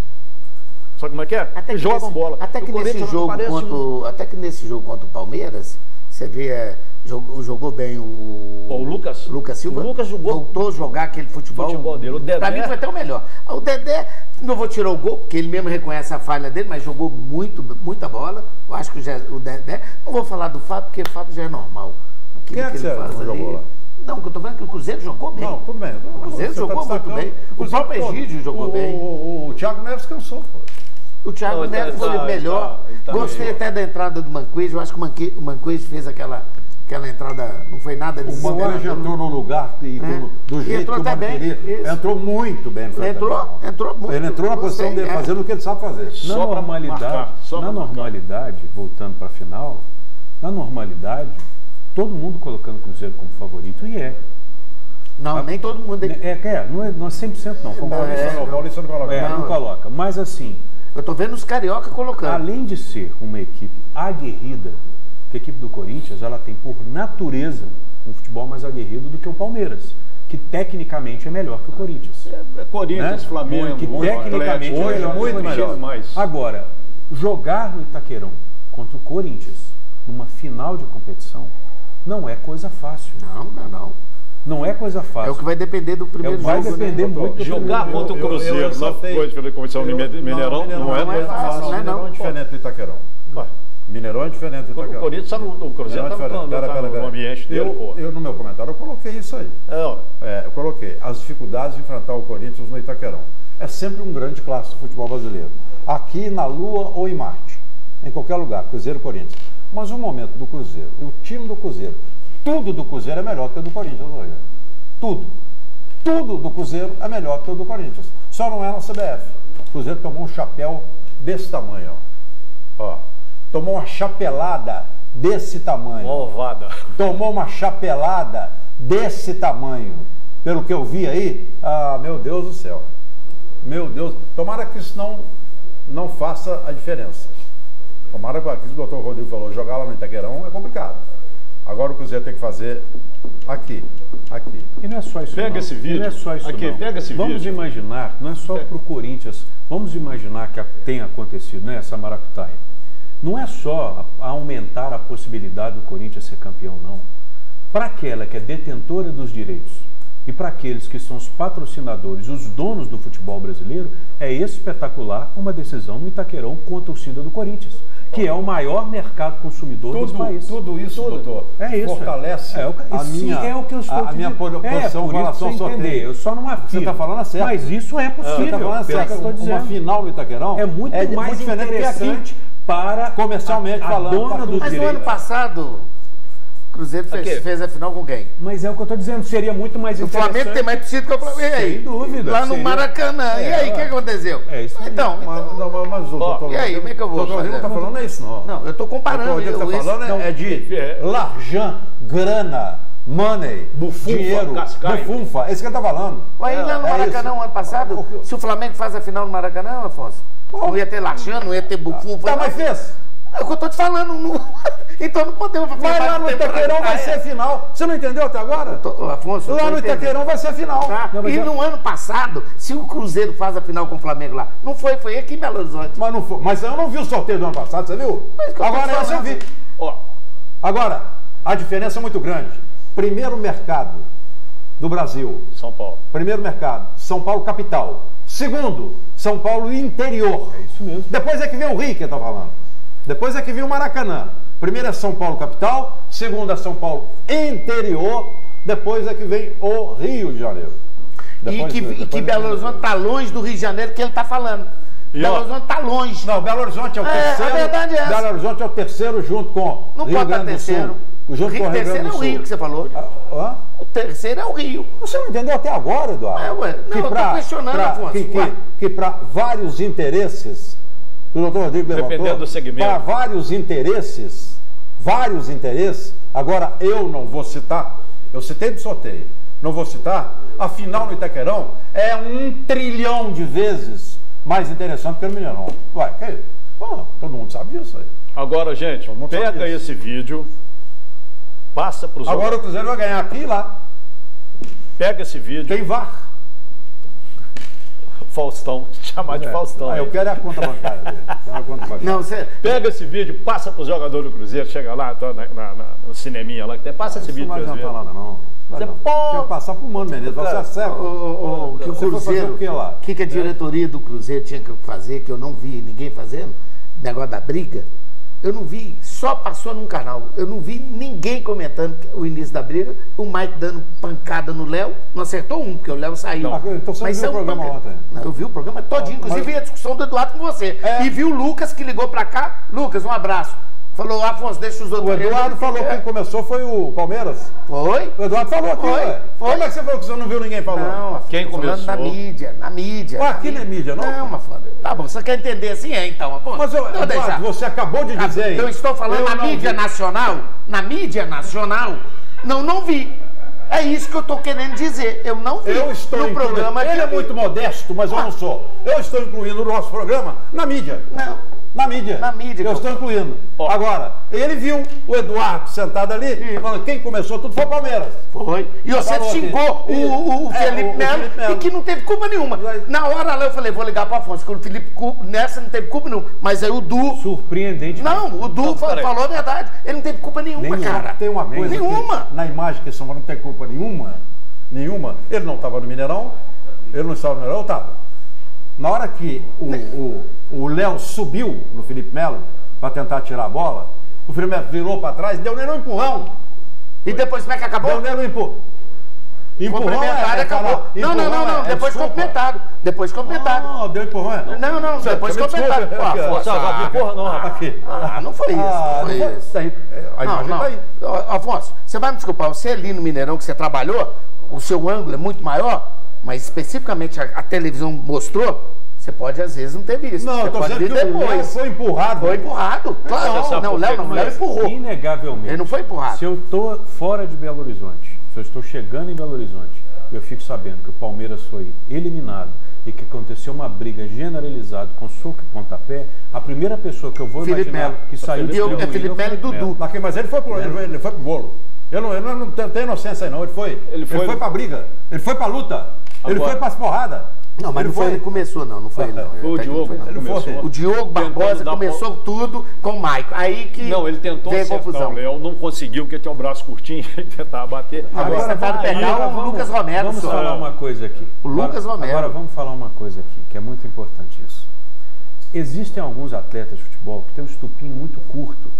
Sabe como é que é? Até que jogam nesse, bola. Até que, nesse jogo contra, um... até que nesse jogo contra o Palmeiras, você vê, é, jogou, jogou bem o... O Lucas. Lucas Silva. O Lucas jogou. Voltou a jogar aquele futebol. futebol dele. O Dedé... Pra mim foi até o melhor. O Dedé, não vou tirar o gol, porque ele mesmo reconhece a falha dele, mas jogou muito, muita bola. Eu acho que o Dedé... Não vou falar do Fábio, porque o Fábio já é normal. Quem é que, que ele faz ali. Jogou lá? Não, que eu tô falando que o Cruzeiro jogou bem. Não, tudo bem. O Cruzeiro Você jogou tá muito bem. O próprio Egídio jogou o, bem. O, o, o Thiago Neves cansou, pô. O Thiago não, Neves tá, foi tá, melhor. tá, tá Gostei meio... até da entrada do Manquez. Eu acho que o Manquez, o Manquez fez aquela, aquela entrada, não foi nada de O Manquez entrou no lugar e, é. do jeito entrou que o Mano queria. Entrou muito bem. Ele entrou, entrou muito. Ele entrou na Gostei, posição dele, é. fazendo o que ele sabe fazer. Na Só normalidade, marcar, só na normalidade, voltando para a final, na normalidade, todo mundo colocando o Cruzeiro como favorito, e é. Não, a, nem todo mundo. É, é, não é, não é cem por cento não. O Paulista não, Paulista não coloca. É, não, não coloca. Mas assim... Eu tô vendo os carioca colocando. Além de ser uma equipe aguerrida, que a equipe do Corinthians, ela tem por natureza um futebol mais aguerrido do que o Palmeiras, que tecnicamente é melhor que o Corinthians. É, é Corinthians, né? Flamengo, que tecnicamente Atlético, é melhor muito que o melhor. mais. Agora, jogar no Itaquerão contra o Corinthians numa final de competição não é coisa fácil. Não, não, não. Não é coisa fácil. É o que vai depender do primeiro é, vai jogo. Vai depender né? muito do jogar primeiro contra o Cruzeiro, não foi pela comissão de Mineirão, não, não, é, não é fácil. Não é Mineirão é diferente do Itaquerão. Ué. Mineirão é diferente do Itaquerão. O Corinthians está no, o Cruzeiro está no, pera, tá pera, no pera. ambiente dele, eu, pô. Eu, no meu comentário, eu coloquei isso aí. É, é, eu coloquei as dificuldades de enfrentar o Corinthians no Itaquerão. É sempre um grande clássico do futebol brasileiro. Aqui na Lua ou em Marte. Em qualquer lugar, Cruzeiro e Corinthians. Mas o momento do Cruzeiro, e o time do Cruzeiro, tudo do Cruzeiro é melhor do que o do Corinthians hoje. Tudo. Tudo do Cruzeiro é melhor do que o do Corinthians. Só não é na C B F. O Cruzeiro tomou um chapéu desse tamanho, ó. ó. Tomou uma chapelada desse tamanho. Ovada. Tomou uma chapelada desse tamanho. Pelo que eu vi aí, ah, meu Deus do céu. Meu Deus. Tomara que isso não, não faça a diferença. Tomara que o doutor Rodrigo falou, jogar lá no Itaquerão é complicado. Agora o Cruzeiro tem que fazer aqui, aqui. E não é só isso. Pega não. esse vídeo. E não é só isso. Aqui, não. pega esse vamos vídeo. imaginar, não é só para o Corinthians, vamos imaginar que tenha acontecido, né, essa maracutaia. Não é só a, a aumentar a possibilidade do Corinthians ser campeão, não. Para aquela que é detentora dos direitos e para aqueles que são os patrocinadores, os donos do futebol brasileiro, é espetacular uma decisão no Itaquerão com a torcida do Corinthians, que é o maior mercado consumidor tudo, do país. Tudo isso, tudo. doutor, é isso, fortalece é, é, a, sim, minha, é o que eu estou a, a minha posição é, com relação ao sorteio. Entender. Eu só não afirmo. Você está falando certo. Mas isso é possível. Você está falando certo. Que eu tô dizendo. Uma final no Itaquerão é muito é mais muito diferente interessante para comercialmente a, a falando. dona do Mas direito. no ano passado, o Cruzeiro fez, fez a final com quem? Mas é o que eu estou dizendo, seria muito mais o interessante. O Flamengo tem mais torcida que o Flamengo. Sem aí, dúvida. Lá no seria... Maracanã. É, e aí, o que aconteceu? É isso. Então, mas, então... Não, mas o doutor... E aí, como é que eu vou fazer? O doutor não está falando é isso, não. Não, eu estou comparando. O que você está falando não, é de é. larjan, grana, money, bufunfa, dinheiro, cascaio. bufunfa. É isso que ele está falando. Aí lá no é Maracanã, isso. ano passado, se o Flamengo faz a final no Maracanã, Afonso, Bom, não ia ter larjan, não ia ter bufunfa. Tá, mas fez. É o que eu tô te falando. Não... Então não podemos... Mas lá no Itaquerão vai ser final. Você não entendeu até agora? Tô, Afonso, lá no Itaquerão vai ser final. Tá? Não, e eu... no ano passado, se o Cruzeiro faz a final com o Flamengo lá, não foi, foi aqui em Belo Horizonte. Mas, não foi. Mas eu não vi o sorteio do ano passado, você viu? Agora essa eu vi. Ó. Agora, a diferença é muito grande. Primeiro mercado do Brasil. São Paulo. Primeiro mercado, São Paulo capital. Segundo, São Paulo interior. É isso mesmo. Depois é que vem o Rio que eu tô falando. Depois é que vem o Maracanã. Primeiro é São Paulo capital, segundo é São Paulo interior, depois é que vem o Rio de Janeiro. Depois, e que, depois que Belo Horizonte está longe do Rio de Janeiro que ele está falando. E Belo ó, Horizonte está longe. Não, Belo Horizonte é o é, terceiro. A verdade é essa. Belo Horizonte é o terceiro junto com Não Rio pode Grande do terceiro. Sul. Junto Rio, com o Rio terceiro Grande do é o Sul. Rio que você falou. Ah, o terceiro é o Rio. Você não entendeu até agora, Eduardo? É, ué. Não, que eu pra, tô questionando, pra, Afonso. Que, que, que para vários interesses, o doutor Rodrigo levantou, dependendo do segmento. Para vários interesses, vários interesses, agora eu não vou citar, eu citei do sorteio, não vou citar, a final no Itaquerão é um trilhão de vezes mais interessante que no Mineirão. Ué, que aí? Pô, todo mundo sabe disso aí. Agora, gente, pega esse vídeo, passa para os Agora outros. o Cruzeiro vai ganhar aqui e lá. Pega esse vídeo. Tem V A R. Faustão, chamar de É. Faustão. Ah, eu quero é a conta bancária dele. Quero a conta bancária. Não, você... Pega esse vídeo, passa para os jogadores do Cruzeiro, chega lá, tá na, na, na, no cineminha lá, que tem, passa esse Isso vídeo não vai para eles adiantar verem. nada, não. Você Não. pode- Tinha que passar pro Mano Menezes. Você é cego. O, o, o, que o Você foi fazer Cruzeiro, o que lá? que, que a diretoria do Cruzeiro tinha que fazer, que eu não vi ninguém fazendo, negócio da briga, eu não vi, só passou num canal, eu não vi ninguém comentando o início da briga, o Mike dando pancada no Léo, não acertou um, porque o Léo saiu. Não, então você não viu saiu o programa pancada. ontem? Não, eu vi o programa todinho, inclusive vi a discussão do Eduardo com você. É. E vi o Lucas que ligou pra cá, Lucas, um abraço. Falou, Afonso, deixa os O outros... Eduardo falou que quem começou foi o Palmeiras. Foi? O Eduardo falou aqui, Foi, ué. foi. Como é que você falou que você não viu ninguém falando? Não, Afonso, Quem tô falando começou? na mídia, na mídia. Ué, na aqui não é mídia, não? Não, Afonso. Tá bom, você quer entender assim, é, então, Afonso. Mas, eu, Então, Eduardo, deixa. você acabou de dizer... Eu estou falando eu na não mídia vi. nacional, na mídia nacional, não, não vi. É isso que eu estou querendo dizer, eu não vi. Eu estou no incluindo... programa Ele que é eu vi. muito modesto, mas eu Ah. não sou. Eu estou incluindo o nosso programa na mídia. Não. Na mídia. Na mídia, Eu que estou eu- incluindo. Ó. Agora, ele viu o Eduardo sentado ali, falando quem começou tudo foi o Palmeiras. Foi. E você Falou aqui. xingou o, o, o É, Felipe o- o Melo, Felipe Melo. e que não teve culpa nenhuma. Mas- Na hora lá eu falei, vou ligar para o Afonso, que o Felipe cu- nessa não teve culpa nenhuma. Mas aí o Du... Surpreendente. Não, o Du fa- peraí. falou a verdade. Ele não teve culpa nenhuma, Nenhuma. cara. Tem uma coisa Nenhuma. que, na imagem que São Paulo não tem culpa nenhuma, nenhuma. Ele não estava no Mineirão, ele não estava no Mineirão, estava. Na hora que o o- o Léo subiu no Felipe Melo para tentar tirar a bola, o Felipe Melo virou para trás e deu nele um empurrão. E depois como é que acabou? Deu nele um empurrão. Empurrão Complementado é, é acabou. falar- Não, não, empurrão não, não. é- é Depois desculpa. complementado. Depois complementado. Não, deu empurrão, é? Não, não, Você- depois você me completado. desculpa, Pô, aqui, ó. Afonso, Não, ah, porra, não, rapaz. Aqui. Ah, não foi isso. Ah, não foi não foi- isso. tá aí, é, a Não, imagem não. tá aí. Ó, Afonso, você vai me desculpar, você ali no Mineirão que você trabalhou, o seu ângulo é muito maior, mas especificamente a, a televisão mostrou, você pode às vezes não ter visto. Não, você eu tô pode dizendo ver que o Léo depois. foi empurrado. Foi empurrado, claro. Você sabe Não, o por Léo quê não, o que Léo não é? empurrou. Inegavelmente. Ele não foi empurrado. Se eu estou fora de Belo Horizonte, se eu estou chegando em Belo Horizonte, eu fico sabendo que o Palmeiras foi eliminado e que aconteceu uma briga generalizada com soco e pontapé, a primeira pessoa que eu vou Felipe imaginar Melo. que saiu E desse eu- é reunião Felipe foi Melo e Dudu. Mas, mas ele foi pro, ele, foi- ele foi pro bolo. Ele não, ele não, não tem, tem inocência aí não, ele foi. Ele foi foi, no- pra briga, ele foi pra luta, ele Agora- foi pras porradas. Não, mas ele não foi ele que começou, não. Não foi ele, não. Foi o Até que não Diogo foi, não. que Ele foi. começou. O Diogo Barbosa Tentando dar começou tudo com o Maicon. Aí que Não, ele tentou veio a acertar confusão. o Léo, não conseguiu, porque tem o braço curtinho, ele tentava bater. Agora Agora tentaram vai, pegar Agora o vamos- Lucas Romero. Vamos só. falar uma coisa aqui. O Lucas agora, Romero. Agora vamos falar uma coisa aqui, que é muito importante isso. Existem alguns atletas de futebol que têm um estupim muito curto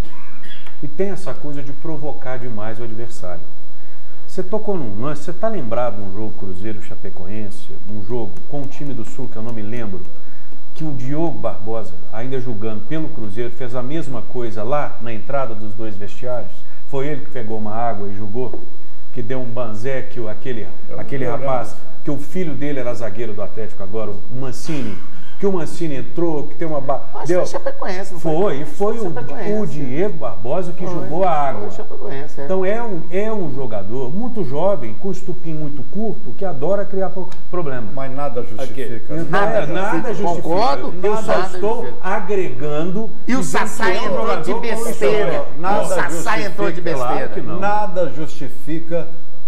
e tem essa coisa de provocar demais o adversário. Você tocou num lance, você está lembrado de um jogo Cruzeiro-Chapecoense, um jogo com o time do Sul, que eu não me lembro, que o Diogo Barbosa, ainda jogando pelo Cruzeiro, fez a mesma coisa lá na entrada dos dois vestiários? Foi ele que pegou uma água e jogou? Que deu um banzé, que o- aquele, aquele eu rapaz, que o filho dele era zagueiro do Atlético agora, o Mancini, que o Mancini entrou, que tem uma... Ba... Acho que Deu... foi Chapecoense, não foi? Foi, e foi o, Chapecoense. o Diego Barbosa que Foi, jogou a água. foi o Chapecoense, é. Então é um, é um jogador muito jovem, com estupim muito curto, que adora criar pro- problema. Mas nada justifica. Então, Nada é, nada justifica. justifica. Concordo, Eu só nada estou justifica. agregando. E o dizendo Sassá que é um entrou de jogador besteira. promissor. Nada O Sassá entrou de justifica, besteira. claro que não. Nada justifica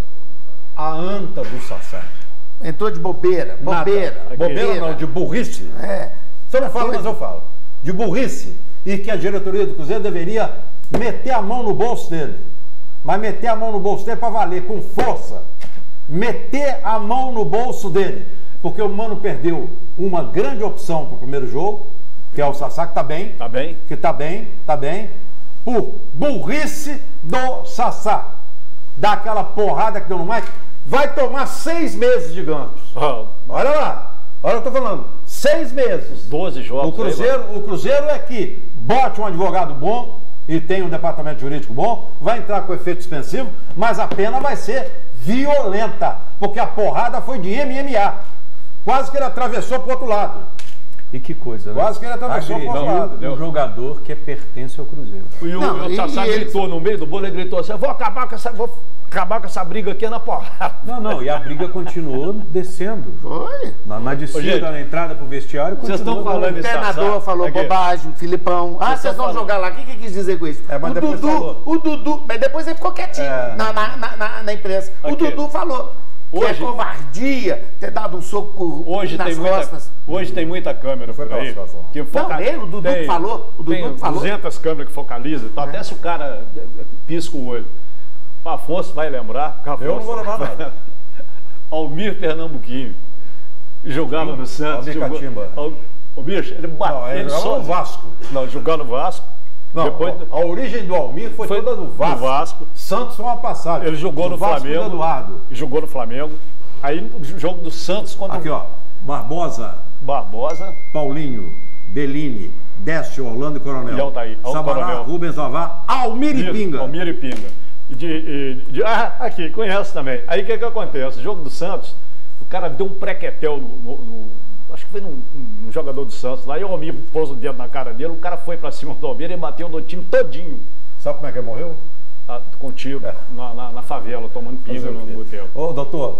a anta do Sassá. Entrou de bobeira, Nada. bobeira. Bobeira não, de burrice. É. Você não fala, mas eu falo. De burrice. E que a diretoria do Cruzeiro deveria meter a mão no bolso dele. Mas meter a mão no bolso dele para valer, com força. Meter a mão no bolso dele. Porque o Mano perdeu uma grande opção para o primeiro jogo, que é o Sassá, que tá bem. Tá bem? Que tá bem, tá bem. Por burrice do Sassá. Dá aquela porrada que deu no Mike. Vai tomar seis meses de ganchos. Ó, Olha lá. Olha o que eu tô falando. Seis meses. doze jogos. O Cruzeiro, o Cruzeiro é que bote um advogado bom e tem um departamento jurídico bom, vai entrar com efeito suspensivo, mas a pena vai ser violenta, porque a porrada foi de M M A. Quase que ele atravessou pro outro lado. E que coisa, né? Quase que ele atravessou Agrediu por lado, um entendeu? jogador que pertence ao Cruzeiro. E o, Não, o e- Sassá e ele- gritou no meio do bolo, ele gritou assim, vou acabar com essa, vou acabar com essa briga aqui na porrada. Não, não, e a briga continuou descendo. Foi. Na, na descida, Ô, gente, na entrada pro vestiário, vocês continuou estão falando O isso, treinador Sassá. falou Aqui. bobagem, o Filipão. Ah, Vocês vocês estão vão falando. jogar lá. O que, que quis dizer com isso? É, mas o depois Dudu, falou. o Dudu, mas depois ele ficou quietinho É. na, na, na, na- na imprensa. O Aqui. Dudu falou que Hoje- é covardia ter dado um soco por, Hoje nas tem, muita, costas. hoje tem muita câmera Foi por aí. pela situação. Que foca- Não, ele, o Dudu tem- que falou, o Dudu tem que falou. duzentas câmeras que focalizam. Então, até se o cara eh, pisca o olho. O Afonso vai lembrar. porque Afonso- Eu não vou lembrar nada. Almir Pernambuquinho. Jogava no Santos. Almir jogou- Catimba. Al- O bicho, ele bateu. Não, ele ele jogava só- no Vasco. Não, jogando no Vasco. Não, Depois, a origem do Almir foi, Foi toda do Vasco. do Vasco. Santos foi uma passagem. ele jogou Do no Vasco Flamengo. do Eduardo. Jogou no Flamengo. Aí no jogo do Santos contra Aqui, o ó. Barbosa, Barbosa. Paulinho, Bellini, Décio, Orlando e Coronel. E Altair, Al Sabará, Coronel. Rubens Navar, Almir e Pinga. Almir e Pinga. E De, e de- ah, aqui, conheço também. Aí o que que acontece? O jogo do Santos, o cara deu um prequetel no, no- no- acho que foi num, num jogador do Santos lá, e o Almir pôs o dedo na cara dele, o cara foi pra cima do Almir e bateu no time todinho, Sabe como é que ele morreu? ah, com tiro, É. na, na- na favela, tomando pinga Fazer o no quê? boteco. Ô, doutor,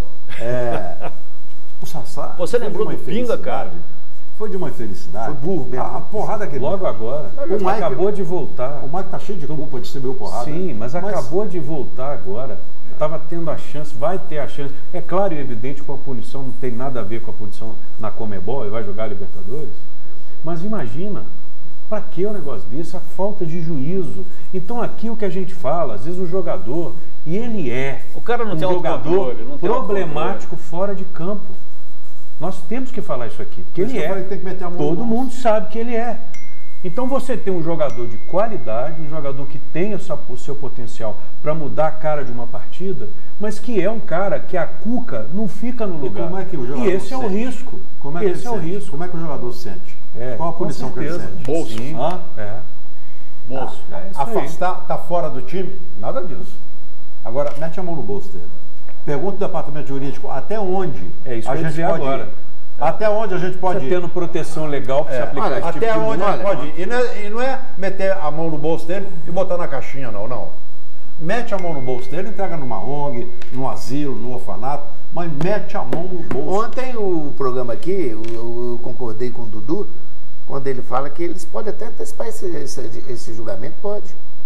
é, o Sassá... Você foi lembrou de uma do Pinga, infelicidade. cara? Foi de uma infelicidade. Foi burro mesmo. A, a porrada que ele... Logo agora. O Mike- acabou de voltar. O Mike tá cheio de culpa de distribuir porrada. Sim, mas acabou de voltar agora. Estava tendo a chance, vai ter a chance. É claro e evidente que a punição não tem nada a ver com a punição na Comebol e vai jogar a Libertadores. Mas imagina, para que o negócio desse? A falta de juízo. Então aqui o que a gente fala, às vezes o jogador, e ele é O cara não um tem jogador autocontrole, não tem problemático fora de campo. Nós temos que falar isso aqui, porque Por isso ele que eu é. falei que tem que meter a mão no Todo bolso. mundo sabe que ele é. Então você tem um jogador de qualidade, um jogador que tem essa, o seu potencial para mudar a cara de uma partida, mas que é um cara que a cuca não fica no E lugar. como é que o jogador E esse é o sente? risco. Como é que esse ele é o sente? risco. Como é que o jogador sente? É, Qual a com punição que ele certeza. sente? Bolso. Sim, Hã? é. Bolso. É isso aí. Afastar, tá fora do time? Nada disso. Agora, mete a mão no bolso dele. Pergunta do departamento jurídico, até onde É isso a que eu ia gente dizer pode agora. ir? Até onde a gente pode Você ir? tendo proteção legal para É, se aplicar olha, esse tipo Até de onde a gente olha, pode ir? E não, é, e não é meter a mão no bolso dele e botar na caixinha, não, não. Mete a mão no bolso dele, entrega numa O N G, num asilo, no orfanato, mas mete a mão no bolso. Ontem o programa aqui, eu, eu concordei com o Dudu, quando ele fala que eles podem até antecipar esse, esse, esse julgamento, pode.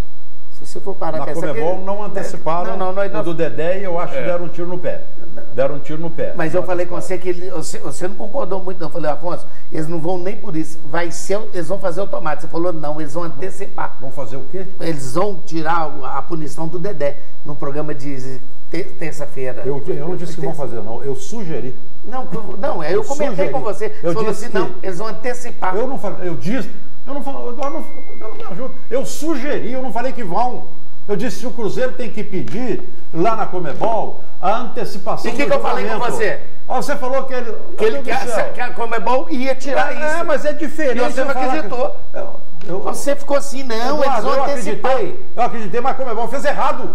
Se você for parar Na a pensar Comebol que- não anteciparam Não, não, nós o não- do Dedé e eu acho que deram um tiro no pé. Deram um tiro no pé. Mas eu Não falei com anteciparam. você que ele- você, você não concordou muito, não. Eu falei, Afonso, eles não vão nem por isso. Vai ser, eles vão fazer automático. Você falou, não, eles vão antecipar. Vão fazer o quê? Eles vão tirar o- a punição do Dedé no programa de te- terça-feira. Eu, eu não disse que vão fazer, não. Eu sugeri. Não, não, eu, Eu comentei sugeri. com você. Você Eu falou disse assim, que- não, eles vão antecipar. Eu não falei, eu disse, eu não falei, agora não, eu não me ajudo. Eu sugeri, eu não falei que vão. Eu disse que o Cruzeiro tem que pedir lá na Comebol a antecipação E o que do que eu falei com julgamento. você? Ah, você falou que ele. Que, ele, Meu que, Deus do a, céu. que a Comebol ia tirar É, isso. mas é diferente. E você eu não falar que- acreditou. Eu, eu, Você ficou assim, não, eles Eduardo, vão eu antecipar. acreditei, eu acreditei, mas a Comebol fez errado.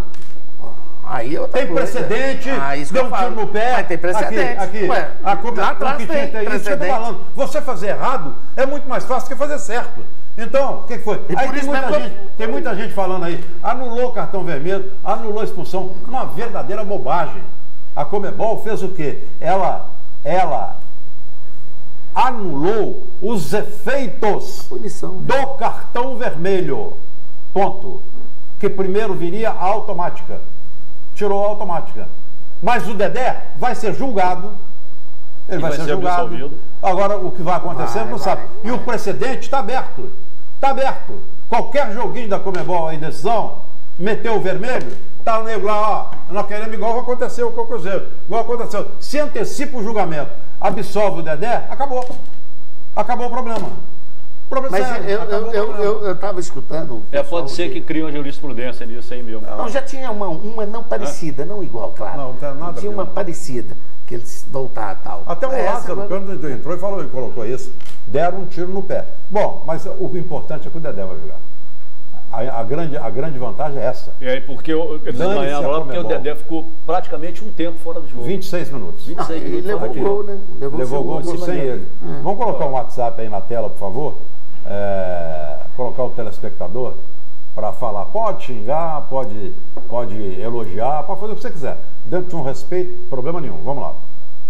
Aí outra Tem coisa. precedente, Ah, isso que deu eu um tiro falo. no pé. Mas tem precedente. Aqui, aqui. Ué, a Come- lá atrás o que tinha tem que ter, isso que eu tô precedente. falando. Você fazer errado é muito mais fácil que fazer certo. Então, o que, que foi? E Aí por tem isso muita, mesmo- gente, tem muita gente falando aí, anulou o cartão vermelho, anulou a expulsão. Uma verdadeira bobagem. A Comebol fez o quê? Ela, ela anulou os efeitos Punição. do cartão vermelho. Ponto. Que primeiro viria a automática. Tirou a automática. Mas o Dedé vai ser julgado. Ele E vai, vai ser ser julgado. absolvido. Agora o que vai acontecer Vai, não vai, sabe. E vai. o precedente está aberto. Está aberto. Qualquer joguinho da Comebol aí, decisão, meteu o vermelho, tá o nego lá, ó, nós queremos igual aconteceu com o Cruzeiro. Igual aconteceu. Se antecipa o julgamento, absolve o Dedé, acabou. Acabou o problema. Problema Mas sério, eu, acabou eu, o eu, problema. eu, eu tava escutando. o É, pessoal pode ser que crie uma jurisprudência nisso aí mesmo. Não, já tinha uma, uma não parecida, não igual, claro. Não, não tem nada a Tinha ver, uma não. parecida, que eles voltaram e tal. Até o Essa Lázaro, agora- quando entrou e falou, e colocou isso, deram um tiro no pé. Bom, mas o importante é que o Dedé vai jogar. A, a, grande, a grande vantagem é essa. E aí, porque eu, eles ganharam lá, porque o Dedé ficou praticamente um tempo fora do jogo. vinte e seis minutos. vinte e seis Ah, minutos. ele levou o gol, né? Levou, levou o gol, gol sem ele. Ah. Vamos colocar um WhatsApp aí na tela, por favor? É, colocar o telespectador para falar. Pode xingar, pode, pode elogiar, pode fazer o que você quiser. Dentro de um respeito, problema nenhum. Vamos lá.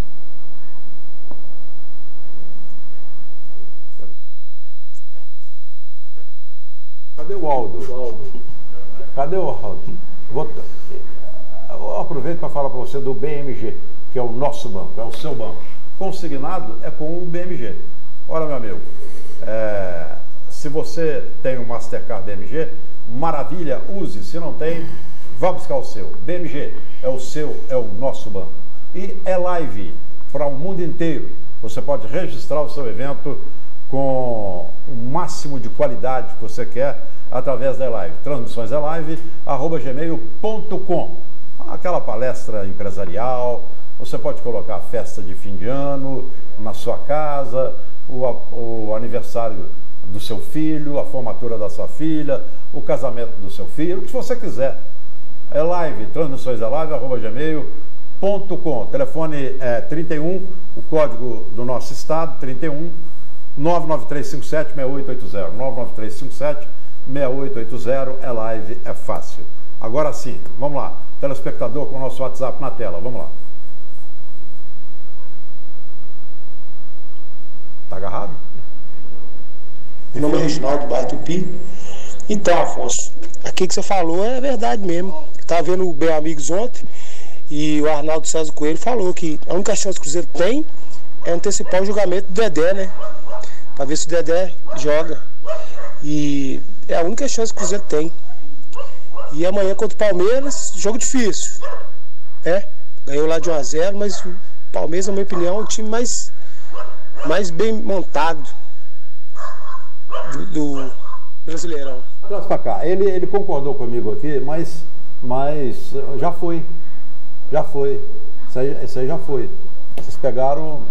Cadê o Aldo? Cadê o Aldo? Vou, eu aproveito para falar para você do B M G, que é o nosso banco, é o seu banco. Consignado é com o B M G. Olha, meu amigo, é, se você tem um Mastercard B M G, maravilha, use. Se não tem, vá buscar o seu. B M G é o seu, é o nosso banco. E é live para o mundo inteiro. Você pode registrar o seu evento com o máximo de qualidade que você quer através da live. Transmissões é live, arroba gmail ponto com. Aquela palestra empresarial, você pode colocar a festa de fim de ano na sua casa, o, o aniversário do seu filho, a formatura da sua filha, o casamento do seu filho, o que você quiser. É live, transmissões é live, arroba gmail ponto com. Telefone é trinta e um, o código do nosso estado, trinta e um, nove nove três cinco sete, seis oito oito zero, nove nove três cinco sete, seis oito oito zero, é live, é fácil. Agora sim, vamos lá, telespectador com o nosso WhatsApp na tela, vamos lá. Tá agarrado? Meu nome é Reginaldo, bairro Tupi. Então, Afonso, aqui que você falou é verdade mesmo. Estava vendo o Bem Amigos ontem e o Arnaldo César Coelho falou que a única chance que o Cruzeiro tem é antecipar o julgamento do Dedé, né? Pra ver se o Dedé joga. E é a única chance que o Cruzeiro tem. E amanhã contra o Palmeiras, jogo difícil. É, ganhou lá de um a zero, mas o Palmeiras, na minha opinião, é o time mais, mais bem montado do, do Brasileirão. Traz pra cá. Ele, ele concordou comigo aqui, mas, mas já foi. Já foi. Isso aí, isso aí já foi. Vocês pegaram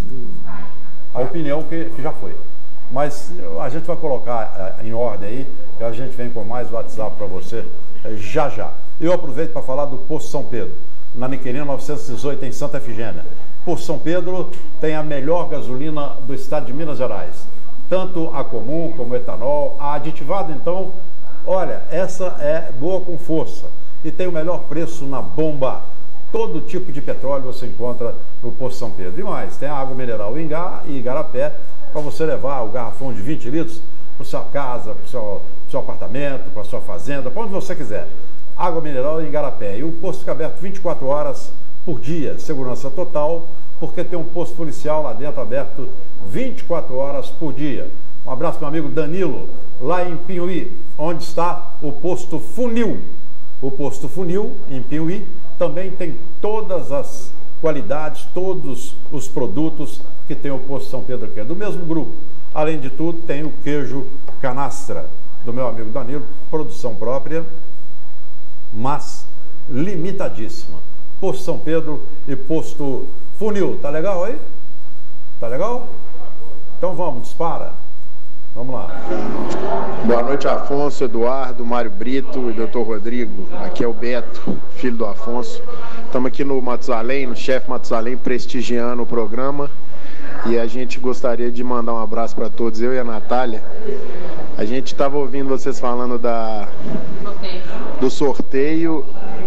a opinião que, que já foi. Mas a gente vai colocar em ordem aí, e a gente vem com mais WhatsApp para você já já. Eu aproveito para falar do Posto São Pedro, na Niquelina novecentos e dezoito, em Santa Efigênia. Posto São Pedro tem a melhor gasolina do estado de Minas Gerais. Tanto a comum como etanol, a aditivada, então, olha, essa é boa com força. E tem o melhor preço na bomba. Todo tipo de petróleo você encontra no Posto São Pedro. E mais, tem a água mineral Ingá e Igarapé, para você levar o garrafão de vinte litros para sua casa, para o seu, seu apartamento, para sua fazenda, para onde você quiser. Água mineral em Igarapé. E o posto fica aberto vinte e quatro horas por dia, segurança total, porque tem um posto policial lá dentro aberto vinte e quatro horas por dia. Um abraço para o meu amigo Danilo, lá em Pinhuí, onde está o posto Funil. O posto Funil, em Pinhuí, também tem todas as qualidades, todos os produtos que tem o Posto São Pedro, que é do mesmo grupo. Além de tudo, tem o queijo canastra, do meu amigo Danilo, produção própria, mas limitadíssima. Posto São Pedro e Posto Funil. Tá legal aí? Tá legal? Então vamos, dispara. Vamos lá. Boa noite, Afonso, Eduardo, Mário Brito e doutor Rodrigo. Aqui é o Beto, filho do Afonso. Estamos aqui no Matusalém, no chefe Matusalém, prestigiando o programa. E a gente gostaria de mandar um abraço para todos, eu e a Natália. A gente estava ouvindo vocês falando da, do sorteio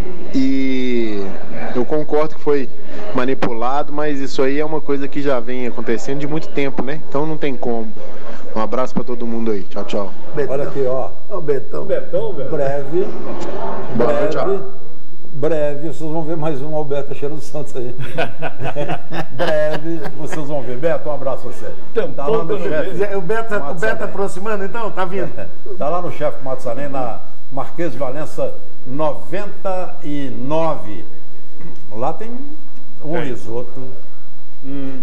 e eu concordo que foi manipulado, mas isso aí é uma coisa que já vem acontecendo de muito tempo, né? Então não tem como. Um abraço pra todo mundo aí. Tchau, tchau. Betão. Olha aqui, ó. Ó, o Betão. Betão, velho. Breve. Boa noite, Breve. Breve, vocês vão ver mais um Alberto Teixeira dos Santos aí. Breve, vocês vão ver. Beto, um abraço pra você. Tá lá no chefe. O Beto, o Beto aproximando, então? Tá vindo? Tá lá no chefe Matusalém, na Marquês de Valença noventa e nove. Lá tem um é. risoto, hum.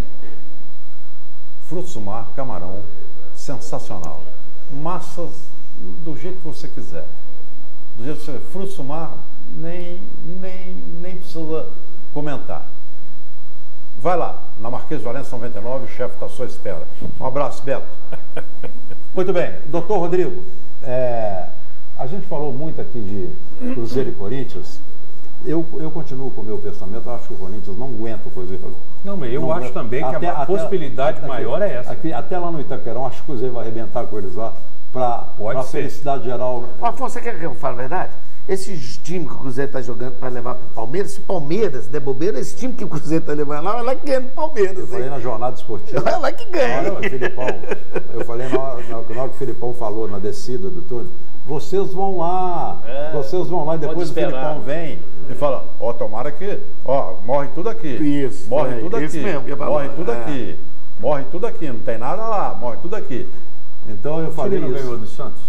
frutos do mar, camarão, sensacional. Massas do jeito que você quiser. Do jeito que você quiser. Frutos do mar, nem, nem, nem precisa comentar. Vai lá, na Marquês de Valença noventa e nove, o chefe está à sua espera. Um abraço, Beto. Muito bem, doutor Rodrigo, é, A gente falou muito aqui de Cruzeiro e Corinthians. Eu, eu continuo com o meu pensamento, eu acho que o Corinthians não aguenta o Cruzeiro. Não, mas eu não acho aguenta. também que até, a até, possibilidade até, maior aqui, é essa. Aqui, até lá no Itaquerão, acho que o Cruzeiro vai arrebentar com eles lá, para a felicidade geral. Ô, Afonso, você quer que eu fale a verdade? Esse time que o Cruzeiro está jogando para levar para o Palmeiras, se o Palmeiras der bobeira, esse time que o Cruzeiro está levando lá, vai lá que ganha no Palmeiras. Eu falei na jornada esportiva. Vai lá que ganha. Olha, Filipão, eu falei na hora, na hora que o Filipão falou na descida do túnel, vocês vão lá, é, vocês vão lá, e depois o Filipão vem e fala, ó, oh, tomara que, ó, morre tudo aqui. Isso, morre é, tudo aqui. Mesmo que morre tudo é. aqui. Morre tudo aqui, não tem nada lá, morre tudo aqui. Então eu falei. O time não isso. ganhou do Santos?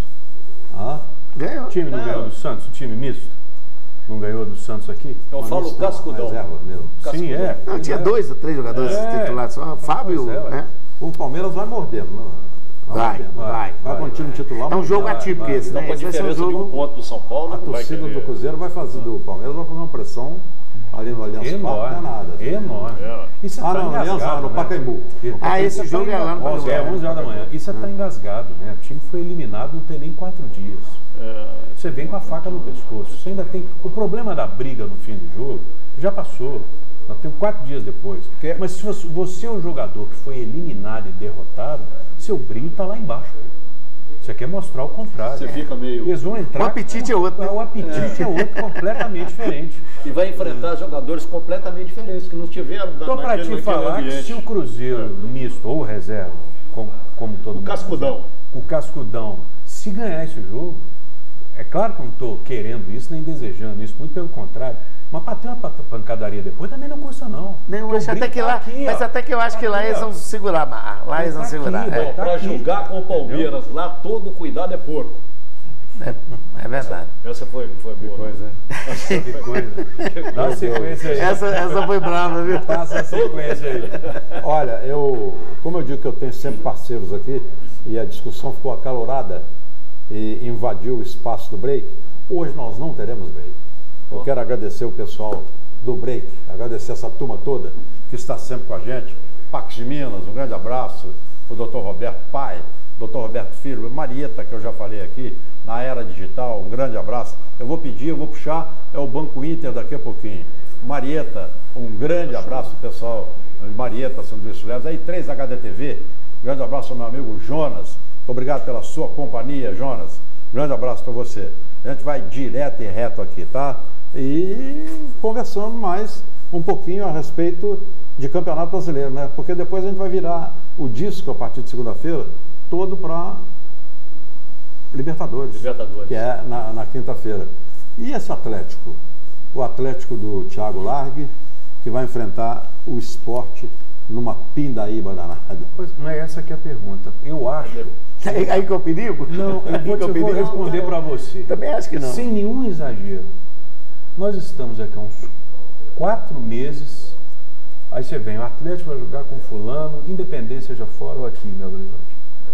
Hã? Ganhou. O time não é. ganhou do Santos, o time misto? Não ganhou do Santos aqui? Eu falo o Cascudão. Reserva mesmo. Sim, Cascudão. é. Não, tinha é. dois ou três jogadores é. titulares só, Fábio, é, né? O Palmeiras vai mordendo. Vai, vai, mordendo. vai, vai. Vai com o time titular. É um jogo vai, atípico vai, esse, né? né? Com a Esse vai ser um diferença jogo... de um ponto do São Paulo. A torcida do Cruzeiro vai fazer, do Palmeiras vai fazer uma pressão ali no Allianz Parque, não é nada. Enorme. É. Isso Ah, tá não, Allianz não, no Pacaembu. Ah, esse jogo é lá no Pacaembu. É onze horas da manhã. Isso está engasgado, né? O time foi eliminado não tem nem quatro dias. É. Você vem com a faca no pescoço. Você ainda tem. O problema da briga no fim do jogo já passou. Nós temos quatro dias depois. Que? Mas se você, você é um jogador que foi eliminado e derrotado, seu brilho está lá embaixo. Você quer mostrar o contrário. Você fica meio... Eles vão entrar... O apetite é outro, né? O apetite é, é outro, completamente diferente. E vai enfrentar jogadores completamente diferentes, que não tiveram... Então, para te falar que se o Cruzeiro é. misto ou reserva, como, como todo o mundo... Cascudão. O Cascudão, se ganhar esse jogo, é claro que eu não estou querendo isso, nem desejando isso, muito pelo contrário. Mas para ter uma pancadaria depois também não custa, não. Não, acho até que lá, aqui, mas até que eu acho tá que lá aqui, eles vão segurar, lá eles vão tá segurar. Aqui, é. Tá para julgar com o Palmeiras, entendeu? Lá todo cuidado é porco. É, é verdade. Essa foi, foi boa. Que coisa, né? Que coisa. Dá uma sequência aí. Essa, essa foi brava, viu? Passa a sequência aí. Olha, eu, como eu digo que eu tenho sempre parceiros aqui, e a discussão ficou acalorada e invadiu o espaço do break, hoje nós não teremos break. Eu quero agradecer o pessoal do break, agradecer essa turma toda que está sempre com a gente. Pax de Minas, um grande abraço. O doutor Roberto Pai, doutor Roberto Filho, Marieta, que eu já falei aqui, na Era Digital, um grande abraço. Eu vou pedir, eu vou puxar, é o Banco Inter daqui a pouquinho. Marieta, um grande abraço, pessoal. Marieta, Sanduíche Leves. Aí, três H D T V, um grande abraço ao meu amigo Jonas. Muito obrigado pela sua companhia, Jonas. Um grande abraço para você. A gente vai direto e reto aqui, tá? E conversando mais um pouquinho a respeito de Campeonato Brasileiro, né? Porque depois a gente vai virar o disco a partir de segunda-feira todo para Libertadores, Libertadores, que é na, na quinta-feira. E esse Atlético? O Atlético do Thiago Largue, que vai enfrentar o Sport numa pindaíba danada. Pois, não é essa que é a pergunta. Eu acho... Aí, aí que é o perigo? Não, eu vou, te, eu vou responder para você. Também acho que não. Sem nenhum exagero. Nós estamos aqui há uns quatro meses, aí você vem, o Atlético vai jogar com fulano, independente seja fora ou aqui em Belo Horizonte.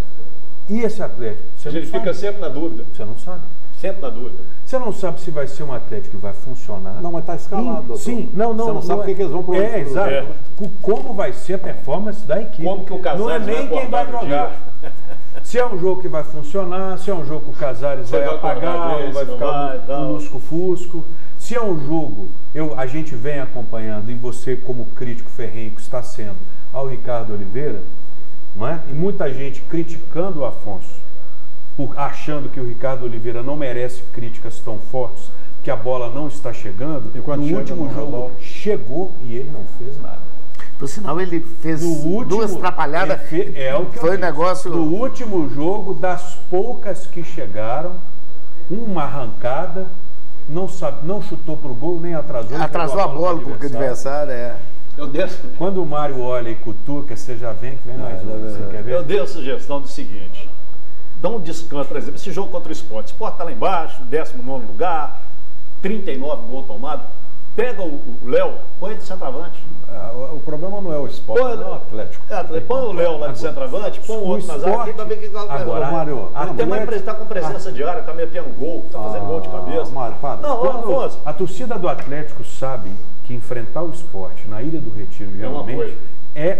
E esse Atlético? Você a gente fica sempre na dúvida. Você não sabe. Sempre na dúvida. Você não sabe se vai ser um Atlético que vai funcionar. Não, mas está escalado, doutor. Sim, não, não. Você não, não sabe o é, que, que eles vão produzir. É, exato. É. Como vai ser a performance da equipe. Como que o Casares não é nem vai quem vai jogar. Se é um jogo que vai funcionar, se é um jogo que o Casares vai, vai apagar, ou vai ficar vai, no, no lusco-fusco. Se é um jogo, eu, a gente vem acompanhando, e você como crítico ferrenho que está sendo, ao Ricardo Oliveira, não é? E muita gente criticando o Afonso, por, achando que o Ricardo Oliveira não merece críticas tão fortes, que a bola não está chegando. Enquanto no último jogo resolve. chegou e ele não fez nada. Por sinal, ele fez último, duas atrapalhadas. Fez, é o que foi um negócio. No último jogo, das poucas que chegaram, uma arrancada, não, sabe, não chutou para o gol, nem atrasou. Atrasou a bola para o adversário, é. Eu dei... Quando o Mário olha e cutuca, você já vem que vem mais um. Você quer ver? Eu dei a sugestão do seguinte: dá um descanso, por exemplo, esse jogo contra o Sport. O Sport está lá embaixo, décimo nono lugar, trinta e nove gol tomado. Pega o Léo, põe de centroavante. É, o, o problema não é o Sport, põe, não é o Atlético. É, põe o Léo lá de centroavante, põe o outro na zaga aqui para ver o que vai agora, Mário, até mais está com presença ah, diária, está metendo gol, está fazendo ah, gol de cabeça. Mário, para. Não, Quando a torcida do Atlético sabe que enfrentar o Sport na Ilha do Retiro, geralmente, é,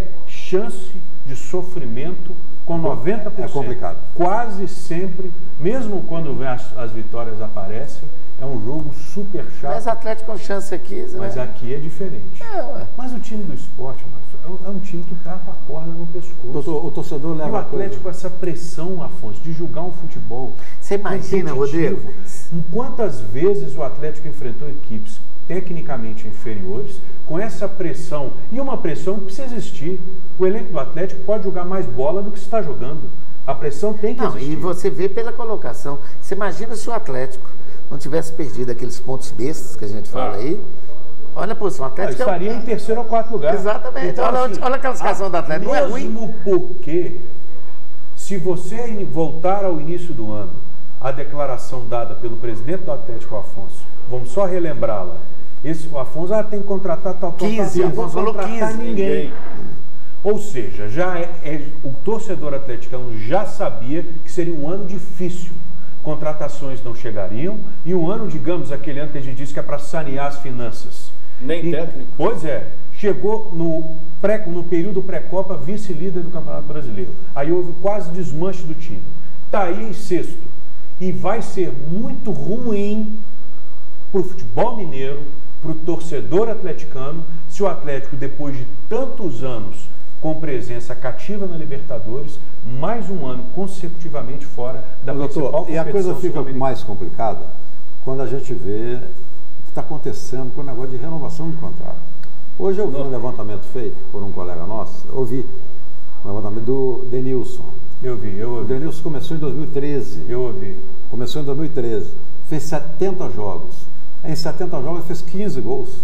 chance de sofrimento com noventa por cento. É complicado. Quase sempre, mesmo quando vem as, as vitórias aparecem, é um jogo super chato. Mas Atlético com chance aqui, Mas né? aqui é diferente. É, ué. Mas o time do esporte, Márcio, é um time que está com a corda no pescoço. Doutor, o torcedor leva E o Atlético com essa pressão, Afonso, de jogar um futebol. Você imagina, competitivo. Rodrigo? Em quantas vezes o Atlético enfrentou equipes tecnicamente inferiores, com essa pressão, e uma pressão que precisa existir. O elenco do Atlético pode jogar mais bola do que está jogando. A pressão tem que Não, existir. e você vê pela colocação. Você imagina se o Atlético não tivesse perdido aqueles pontos bestas que a gente fala Ah. aí. Olha a posição, o Ah, Atlético estaria é um... em terceiro ou quarto lugar. Exatamente. Então, olha, assim, olha a classificação do Atlético, não é ruim? Mesmo porque, se você voltar ao início do ano, a declaração dada pelo presidente do Atlético, Afonso, vamos só relembrá-la. Esse, o Afonso ah, tem que contratar tal, tal, quinze, tal, Afonso não falou vou contratar quinze. ninguém. Ou seja, já é, é, o torcedor atleticano já sabia que seria um ano difícil. Contratações não chegariam e um ano, digamos, aquele ano que a gente disse que é para sanear as finanças. Nem E- técnico. Pois é, chegou no, pré, no período pré-copa vice-líder do Campeonato Brasileiro. Aí houve quase desmanche do time. Está aí em sexto. E vai ser muito ruim para o futebol mineiro, para o torcedor atleticano, se o Atlético, depois de tantos anos com presença cativa na Libertadores, mais um ano consecutivamente fora da Mas, principal doutor, e competição a coisa fica sul-americana. mais complicada quando a gente vê o que está acontecendo com o negócio de renovação de contrato. Hoje eu vi um levantamento feito por um colega nosso, eu vi um levantamento do Denilson. Eu vi, eu O ouvi. Denilson começou em dois mil e treze. Eu ouvi. Começou em dois mil e treze. Fez setenta jogos. Em setenta jogos ele fez quinze gols.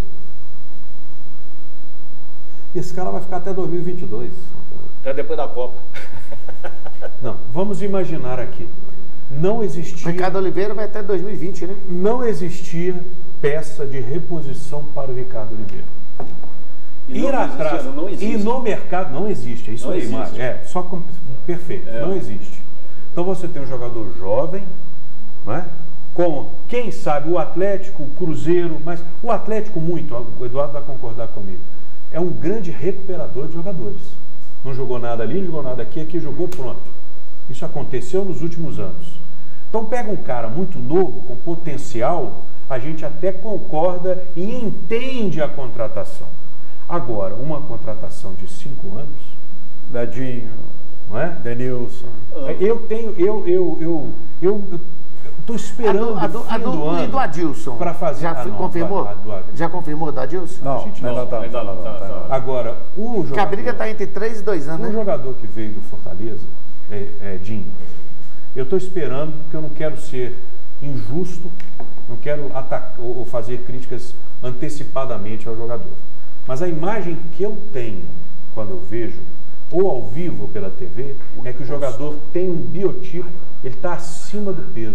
E esse cara vai ficar até dois mil e vinte e dois. Até depois da Copa. Não, vamos imaginar aqui. Não existia, Ricardo Oliveira vai até dois mil e vinte, né? não existia peça de reposição para o Ricardo Oliveira. E Ir não existe, atrás, não existe. e no mercado não existe, é isso Não aí, existe. Márcio. É, só com, perfeito, É. não existe. Então você tem um jogador jovem, não é? Com, quem sabe, o Atlético, o Cruzeiro, mas o Atlético muito, o Eduardo vai concordar comigo, é um grande recuperador de jogadores. Não jogou nada ali, não jogou nada aqui, aqui jogou, pronto. Isso aconteceu nos últimos anos. Então pega um cara muito novo, com potencial, a gente até concorda e entende a contratação. Agora, uma contratação de cinco anos, Dadinho, não é? Denilson. Eu tenho, eu, eu, eu, eu estou esperando A do, o a fim do, do ano e do Adilson? para fazer. Já Ah, fi- não, confirmou? a do Adilson. Já confirmou do Adilson? Não, gente ainda não, tá, ainda não, tá, tá. Agora, o jogador, Porque a briga está entre três e dois anos, o né? jogador que veio do Fortaleza, é, é Dinho, eu estou esperando, porque eu não quero ser injusto, não quero atacar ou, ou fazer críticas antecipadamente ao jogador. Mas a imagem que eu tenho quando eu vejo, ou ao vivo pela T V, é que o jogador tem um biotipo, ele está acima do peso.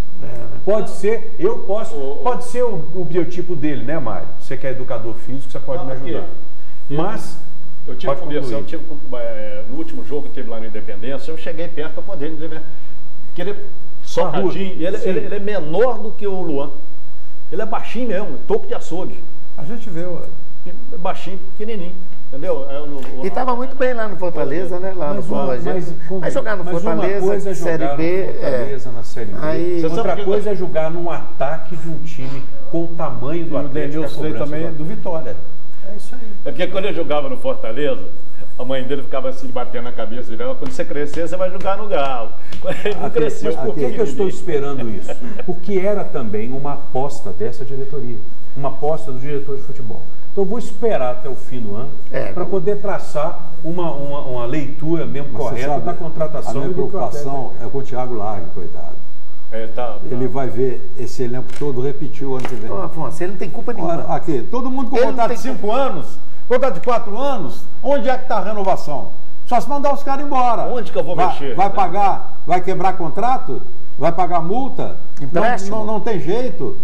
Pode ser, eu posso, O- o- pode ser o, o biotipo dele, né, Mário? Você que é educador físico, você pode Não, me aqui, ajudar. eu- Mas, Eu tive pode conversando, eu concluir. tive, com- é, no último jogo que teve lá no Independência, eu cheguei perto para poder me ver. Porque ele é socadinho, e ele, Sim. ele, ele é menor do que o Luan. Ele é baixinho mesmo, topo de açougue. A gente vê, ué. É baixinho, pequenininho. Entendeu? É, no- E estava muito bem lá no Fortaleza, né? Lá Mas no uma- Fortaleza. mas como- Vai jogar no mas Fortaleza, uma coisa é jogar Série B. no Fortaleza, é. na Série B. Aí- Você sabe Outra que- coisa é jogar num ataque de um time com o tamanho do E o Atlético. Denilson a veio cobrança também do do Vitória. É isso aí. É porque quando ele jogava no Fortaleza, a mãe dele ficava assim, batendo na cabeça dele. Quando você crescer, você vai jogar no Galo. Ele não Aqui, cresceu. mas Por que, que eu estou esperando isso? Porque era também uma aposta dessa diretoria, uma aposta do diretor de futebol. Então eu vou esperar até o fim do ano É, para não- poder traçar uma, uma, uma leitura mesmo Mas você correta sabe, da contratação. a minha e do que o preocupação é com o Thiago Largue, coitado. É, tá, Ele vai ver esse elenco todo repetir o ano que vem. Ô, Afonso, ele não tem culpa nenhuma. Olha, aqui, todo mundo com Ele não contrato de tem cinco anos, contrato de quatro anos, onde é que está a renovação? Só se mandar os caras embora. Onde que eu vou vai, mexer, Vai né? pagar, vai quebrar contrato? Vai pagar multa? Empréstimo? Não, não, não tem jeito.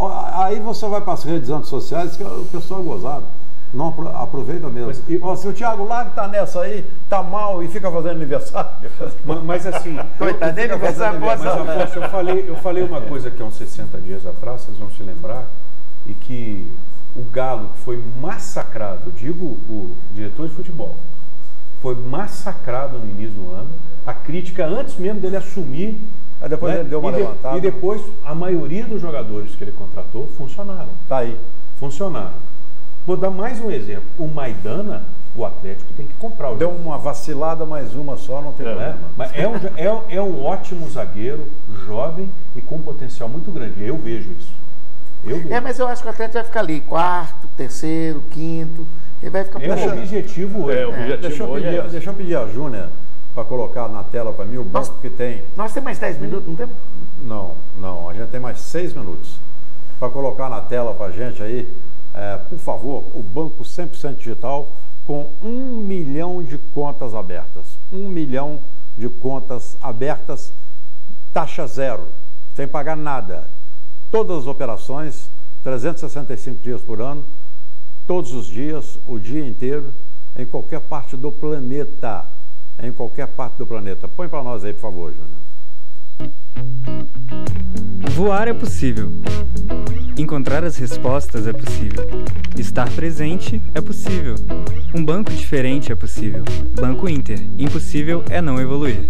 Aí você vai para as redes antissociais, que o pessoal é gozado. Não apro- aproveita mesmo. Mas e- Ó, se o Thiago Largue está nessa aí, tá mal e fica fazendo aniversário. Mas, mas assim, Coitado dele, fica vai fazendo ser mas boa. Afonso, eu falei, eu falei uma coisa aqui há uns sessenta dias atrás, vocês vão se lembrar, e que o Galo que foi massacrado, digo o diretor de futebol, foi massacrado no início do ano. A crítica, antes mesmo dele assumir... Aí depois né? ele deu uma e, de, levantada. e depois, a maioria dos jogadores que ele contratou funcionaram. Tá aí. Funcionaram. Vou dar mais um exemplo. O Maidana, o Atlético tem que comprar o Deu uma vacilada, mais uma só, não tem é, problema. Mas é um, é, é um ótimo zagueiro, jovem e com um potencial muito grande. Eu vejo isso. Eu vejo. É, mas eu acho que o Atlético vai ficar ali, quarto, terceiro, quinto. Ele vai ficar por É aí. o objetivo hoje. É, o objetivo Deixa eu, hoje pedir, é esse. deixa eu pedir a Júnior para colocar na tela para mim o banco Nós- que tem. Nós temos mais dez minutos, não temos? Não, não, a gente tem mais seis minutos. Para colocar na tela para a gente aí, é, por favor, o banco cem por cento digital com um milhão de contas abertas. Um milhão de contas abertas, taxa zero, sem pagar nada. Todas as operações, trezentos e sessenta e cinco dias por ano, todos os dias, o dia inteiro, em qualquer parte do planeta. Em qualquer parte do planeta. Põe para nós aí, por favor, Júnior. Voar é possível. Encontrar as respostas é possível. Estar presente é possível. Um banco diferente é possível. Banco Inter. Impossível é não evoluir.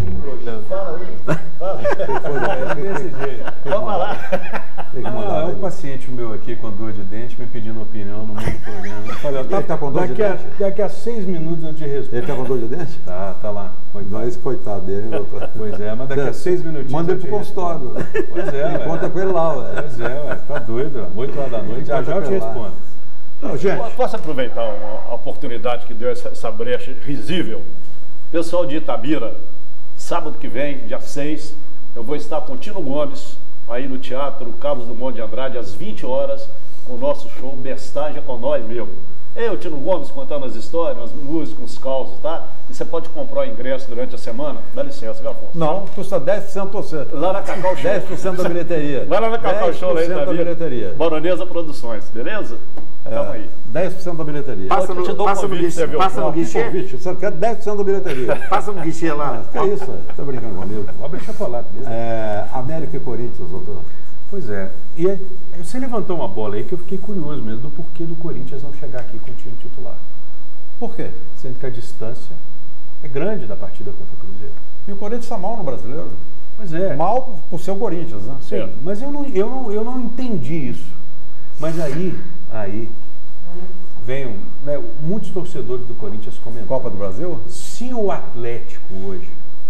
É desse jeito. Vamos falar. Ah, é um paciente meu aqui com dor de dente me pedindo opinião no meio do programa. Eu falei, ó, Ele tá com dor de daqui, a, dente? daqui a seis minutos eu te respondo. Ele tá com dor de dente? Tá, tá lá. Mas coitado dele, hein, doutor? Pois é, mas daqui a seis minutinhos. Manda eu ele te pro respondo. consultório. Pois é, ué. Conta com ele lá, ué. Pois é, ué. Tá doido, ó. oito horas da noite, já Conta já eu te com ele lá. respondo. Não, gente, Posso aproveitar uma a oportunidade que deu essa, essa brecha risível? Pessoal de Itabira, sábado que vem, dia seis, eu vou estar com o Tino Gomes, aí no Teatro Carlos Drummond de Andrade, às vinte horas, com o nosso show Bestagem com nós mesmo. Eu, Tino Gomes, contando as histórias, as músicas, os causos, tá? E você pode comprar o ingresso durante a semana. Dá licença, viu, Afonso? não, custa dez por cento você. Lá na Cacau Show. dez por cento da bilheteria. Vai lá na Cacau Show, lá em dez por cento da Itabira. bilheteria. Baronesa Produções, beleza? Tamo aí. dez por cento da bilheteria. Passa Eu te no, dou um passa no convite, guichê. você viu? Passa no Não, que guichê. convite, você quer dez por cento da bilheteria. Passa no guichê lá. Que é isso? Tá brincando comigo? Pobre chocolate dele. É, América e Corinthians, doutor. Pois é. E é, você levantou uma bola aí que eu fiquei curioso mesmo do porquê do Corinthians não chegar aqui com o time titular. Por quê? Sendo que a distância é grande da partida contra o Cruzeiro. E o Corinthians está mal no brasileiro. Pois é. Mal por, por ser o Corinthians, né? Sim, É. mas eu não, eu, não, eu não entendi isso. Mas aí, aí vem, né, muitos torcedores do Corinthians comentando. Copa do Brasil? Se o Atlético hoje,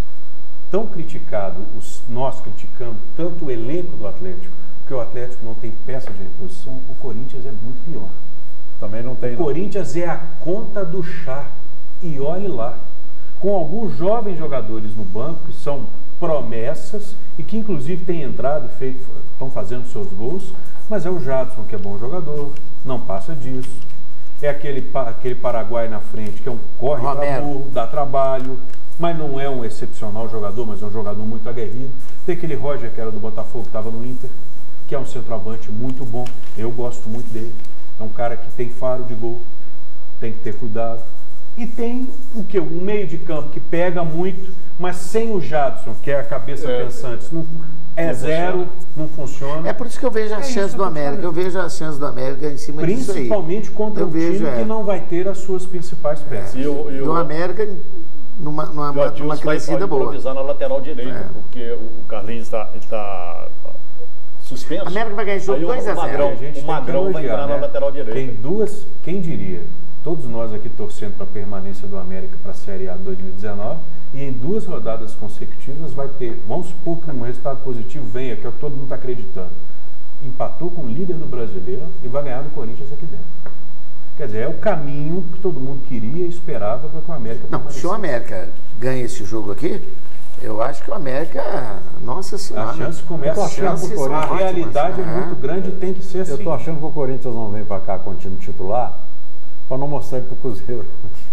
tão criticado, os, nós criticando tanto o elenco do Atlético, porque o Atlético não tem peça de reposição, o Corinthians é muito pior. Também não tem. O Corinthians é a conta do chá. E olhe lá. Com alguns jovens jogadores no banco, que são promessas e que inclusive têm entrado, feito, estão fazendo seus gols, mas é o Jadson, que é bom jogador, não passa disso. É aquele, pa- aquele Paraguai na frente, que é um corre pra Romero. burro, dá trabalho, mas não é um excepcional jogador, mas é um jogador muito aguerrido. Tem aquele Roger, que era do Botafogo, que estava no Inter, que é um centroavante muito bom, eu gosto muito dele. É um cara que tem faro de gol, tem que ter cuidado. E tem o que? Um meio de campo que pega muito, mas sem o Jadson, que é a cabeça É. pensante, não, é Não zero, funciona. não funciona. É por isso que eu vejo É as isso chances que do eu tô América. falando. Eu vejo as chances do América em cima disso aí. Principalmente contra Eu um vejo, time é. que não vai ter as suas principais peças. E o, e o, Do América numa, numa, e o numa Adilson vai crescida boa. improvisar na lateral direita, É. porque o Carlinhos está tá suspenso. A América vai ganhar esse jogo Aí o- dois a o zero. Magrão, A gente o tem que Magrão vai elogiar, entrar né? na lateral direita. Tem duas, quem diria, todos nós aqui torcendo para a permanência do América para a Série A dois mil e dezenove, e em duas rodadas consecutivas vai ter, vamos supor que um resultado positivo venha, que é o que todo mundo está acreditando, empatou com o líder do Brasileiro e vai ganhar do Corinthians aqui dentro. Quer dizer, é o caminho que todo mundo queria e esperava para que o América Não, se o permanecesse. América ganha esse jogo aqui, eu acho que o América, nossa senhora. A chance começa Eu tô a achando ser, que o a Corinthians- realidade é É. muito grande e tem que ser assim. Eu tô achando que o Corinthians não vem para cá com o time titular para não mostrar ele pro Cruzeiro.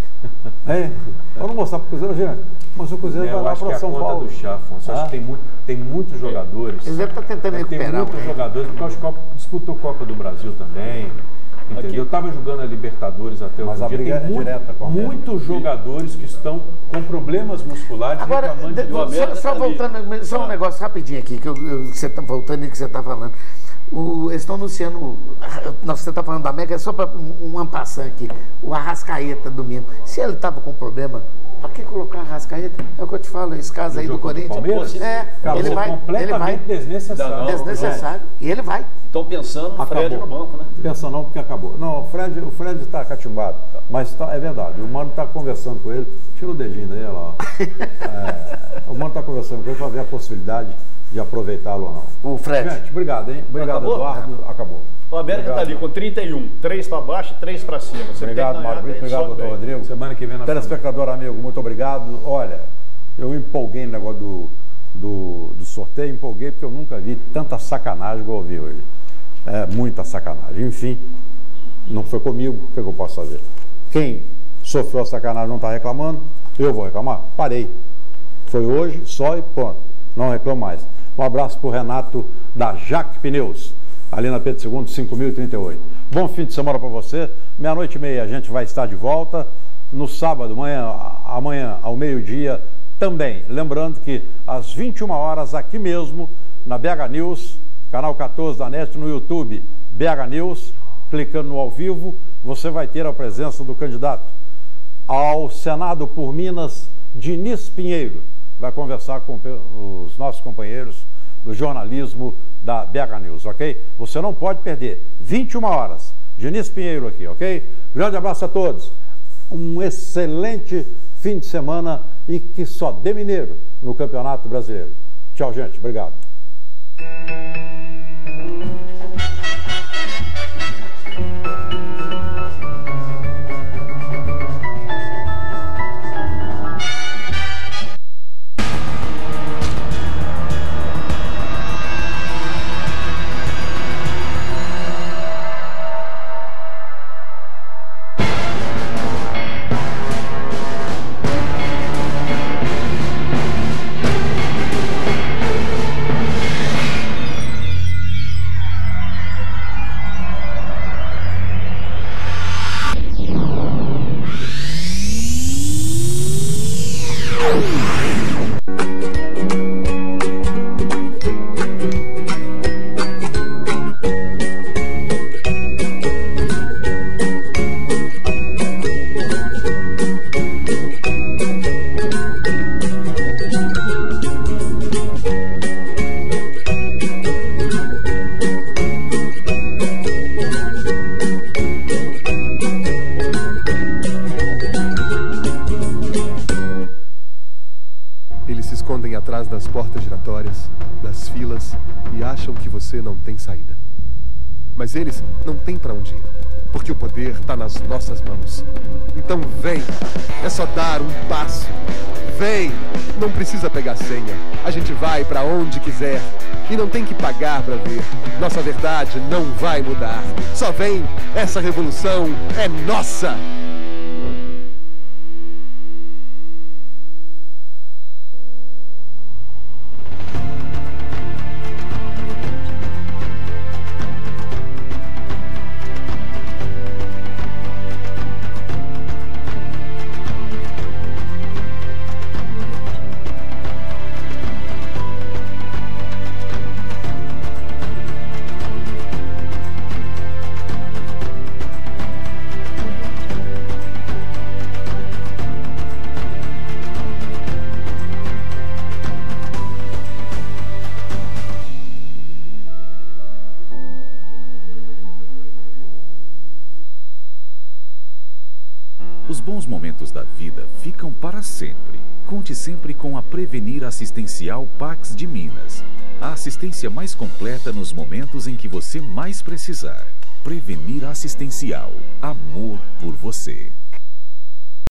É, para não mostrar pro Cruzeiro, gente. Mas o Cruzeiro É, vai eu lá acho que para é a São conta Paulo. do chá, Afonso. Acho Ah? que tem, muito, tem muitos jogadores. Eles devem estar tentando Tem recuperar. muitos o- jogadores, porque o Copa, disputou Copa do Brasil também. Entendeu? Aqui. Eu estava jogando a Libertadores até Mas outro a dia. briga Tem é muito- direta com a América. muitos jogadores que estão com problemas musculares Agora, reclamando de- de só, América só tá ali. voltando, só um Ah. negócio rapidinho aqui, que eu, eu- você tá voltando e que você está falando. O, eles estão anunciando, nós você está falando da América, é só para um, um ampassant aqui, o Arrascaeta domingo. Se ele estava com problema, para que colocar a Arrascaeta? É o que eu te falo, esse caso aí do Corinthians. É, ele vai, completamente ele vai. desnecessário. Não, Desnecessário. E ele vai. Estão pensando no Fred no banco, né? Pensa não, porque acabou. Não, o Fred o Fred está catimbado. Mas tá, é verdade, o Mano está conversando com ele. Tira o dedinho daí, olha lá. É, o Mano está conversando com ele para ver a possibilidade de aproveitá-lo ou não. O Fred. Gente, obrigado, hein? Obrigado, Acabou? Eduardo. Acabou. O América está ali com trinta e um, três para baixo e três para cima. Você Obrigado, Mário Brito. Obrigado, doutor Rodrigo. Semana que vem na Telespectador amigo, muito obrigado. Olha, eu empolguei no negócio do, do, do sorteio, empolguei porque eu nunca vi tanta sacanagem igual eu vi hoje. É, muita sacanagem. Enfim, não foi comigo, o que, é que eu posso fazer? Quem sofreu a sacanagem não está reclamando, eu vou reclamar? Parei. Foi hoje, só e pronto. Não reclamo mais. Um abraço para o Renato da Jaque Pneus, ali na Pedro segundo, cinco mil e trinta e oito. Bom fim de semana para você. Meia-noite e meia a gente vai estar de volta. No sábado, amanhã, amanhã ao meio-dia também. Lembrando que às vinte e uma horas, aqui mesmo, na B H News, canal quatorze da NET, no YouTube, B H News, clicando no ao vivo, você vai ter a presença do candidato ao Senado por Minas, Diniz Pinheiro. Vai conversar com os nossos companheiros do jornalismo da B H News, ok? Você não pode perder. vinte e uma horas. Diniz Pinheiro aqui, ok? Grande abraço a todos. Um excelente fim de semana e que só dê mineiro no Campeonato Brasileiro. Tchau, gente. Obrigado. Atrás das portas giratórias, das filas, e acham que você não tem saída. Mas eles não têm para onde ir, porque o poder está nas nossas mãos. Então vem, é só dar um passo. Vem, não precisa pegar senha, a gente vai para onde quiser e não tem que pagar para ver. Nossa verdade não vai mudar. Só vem, essa revolução é nossa! Os bons momentos da vida ficam para sempre. Conte sempre com a Prevenir Assistencial Pax de Minas. A assistência mais completa nos momentos em que você mais precisar. Prevenir Assistencial. Amor por você.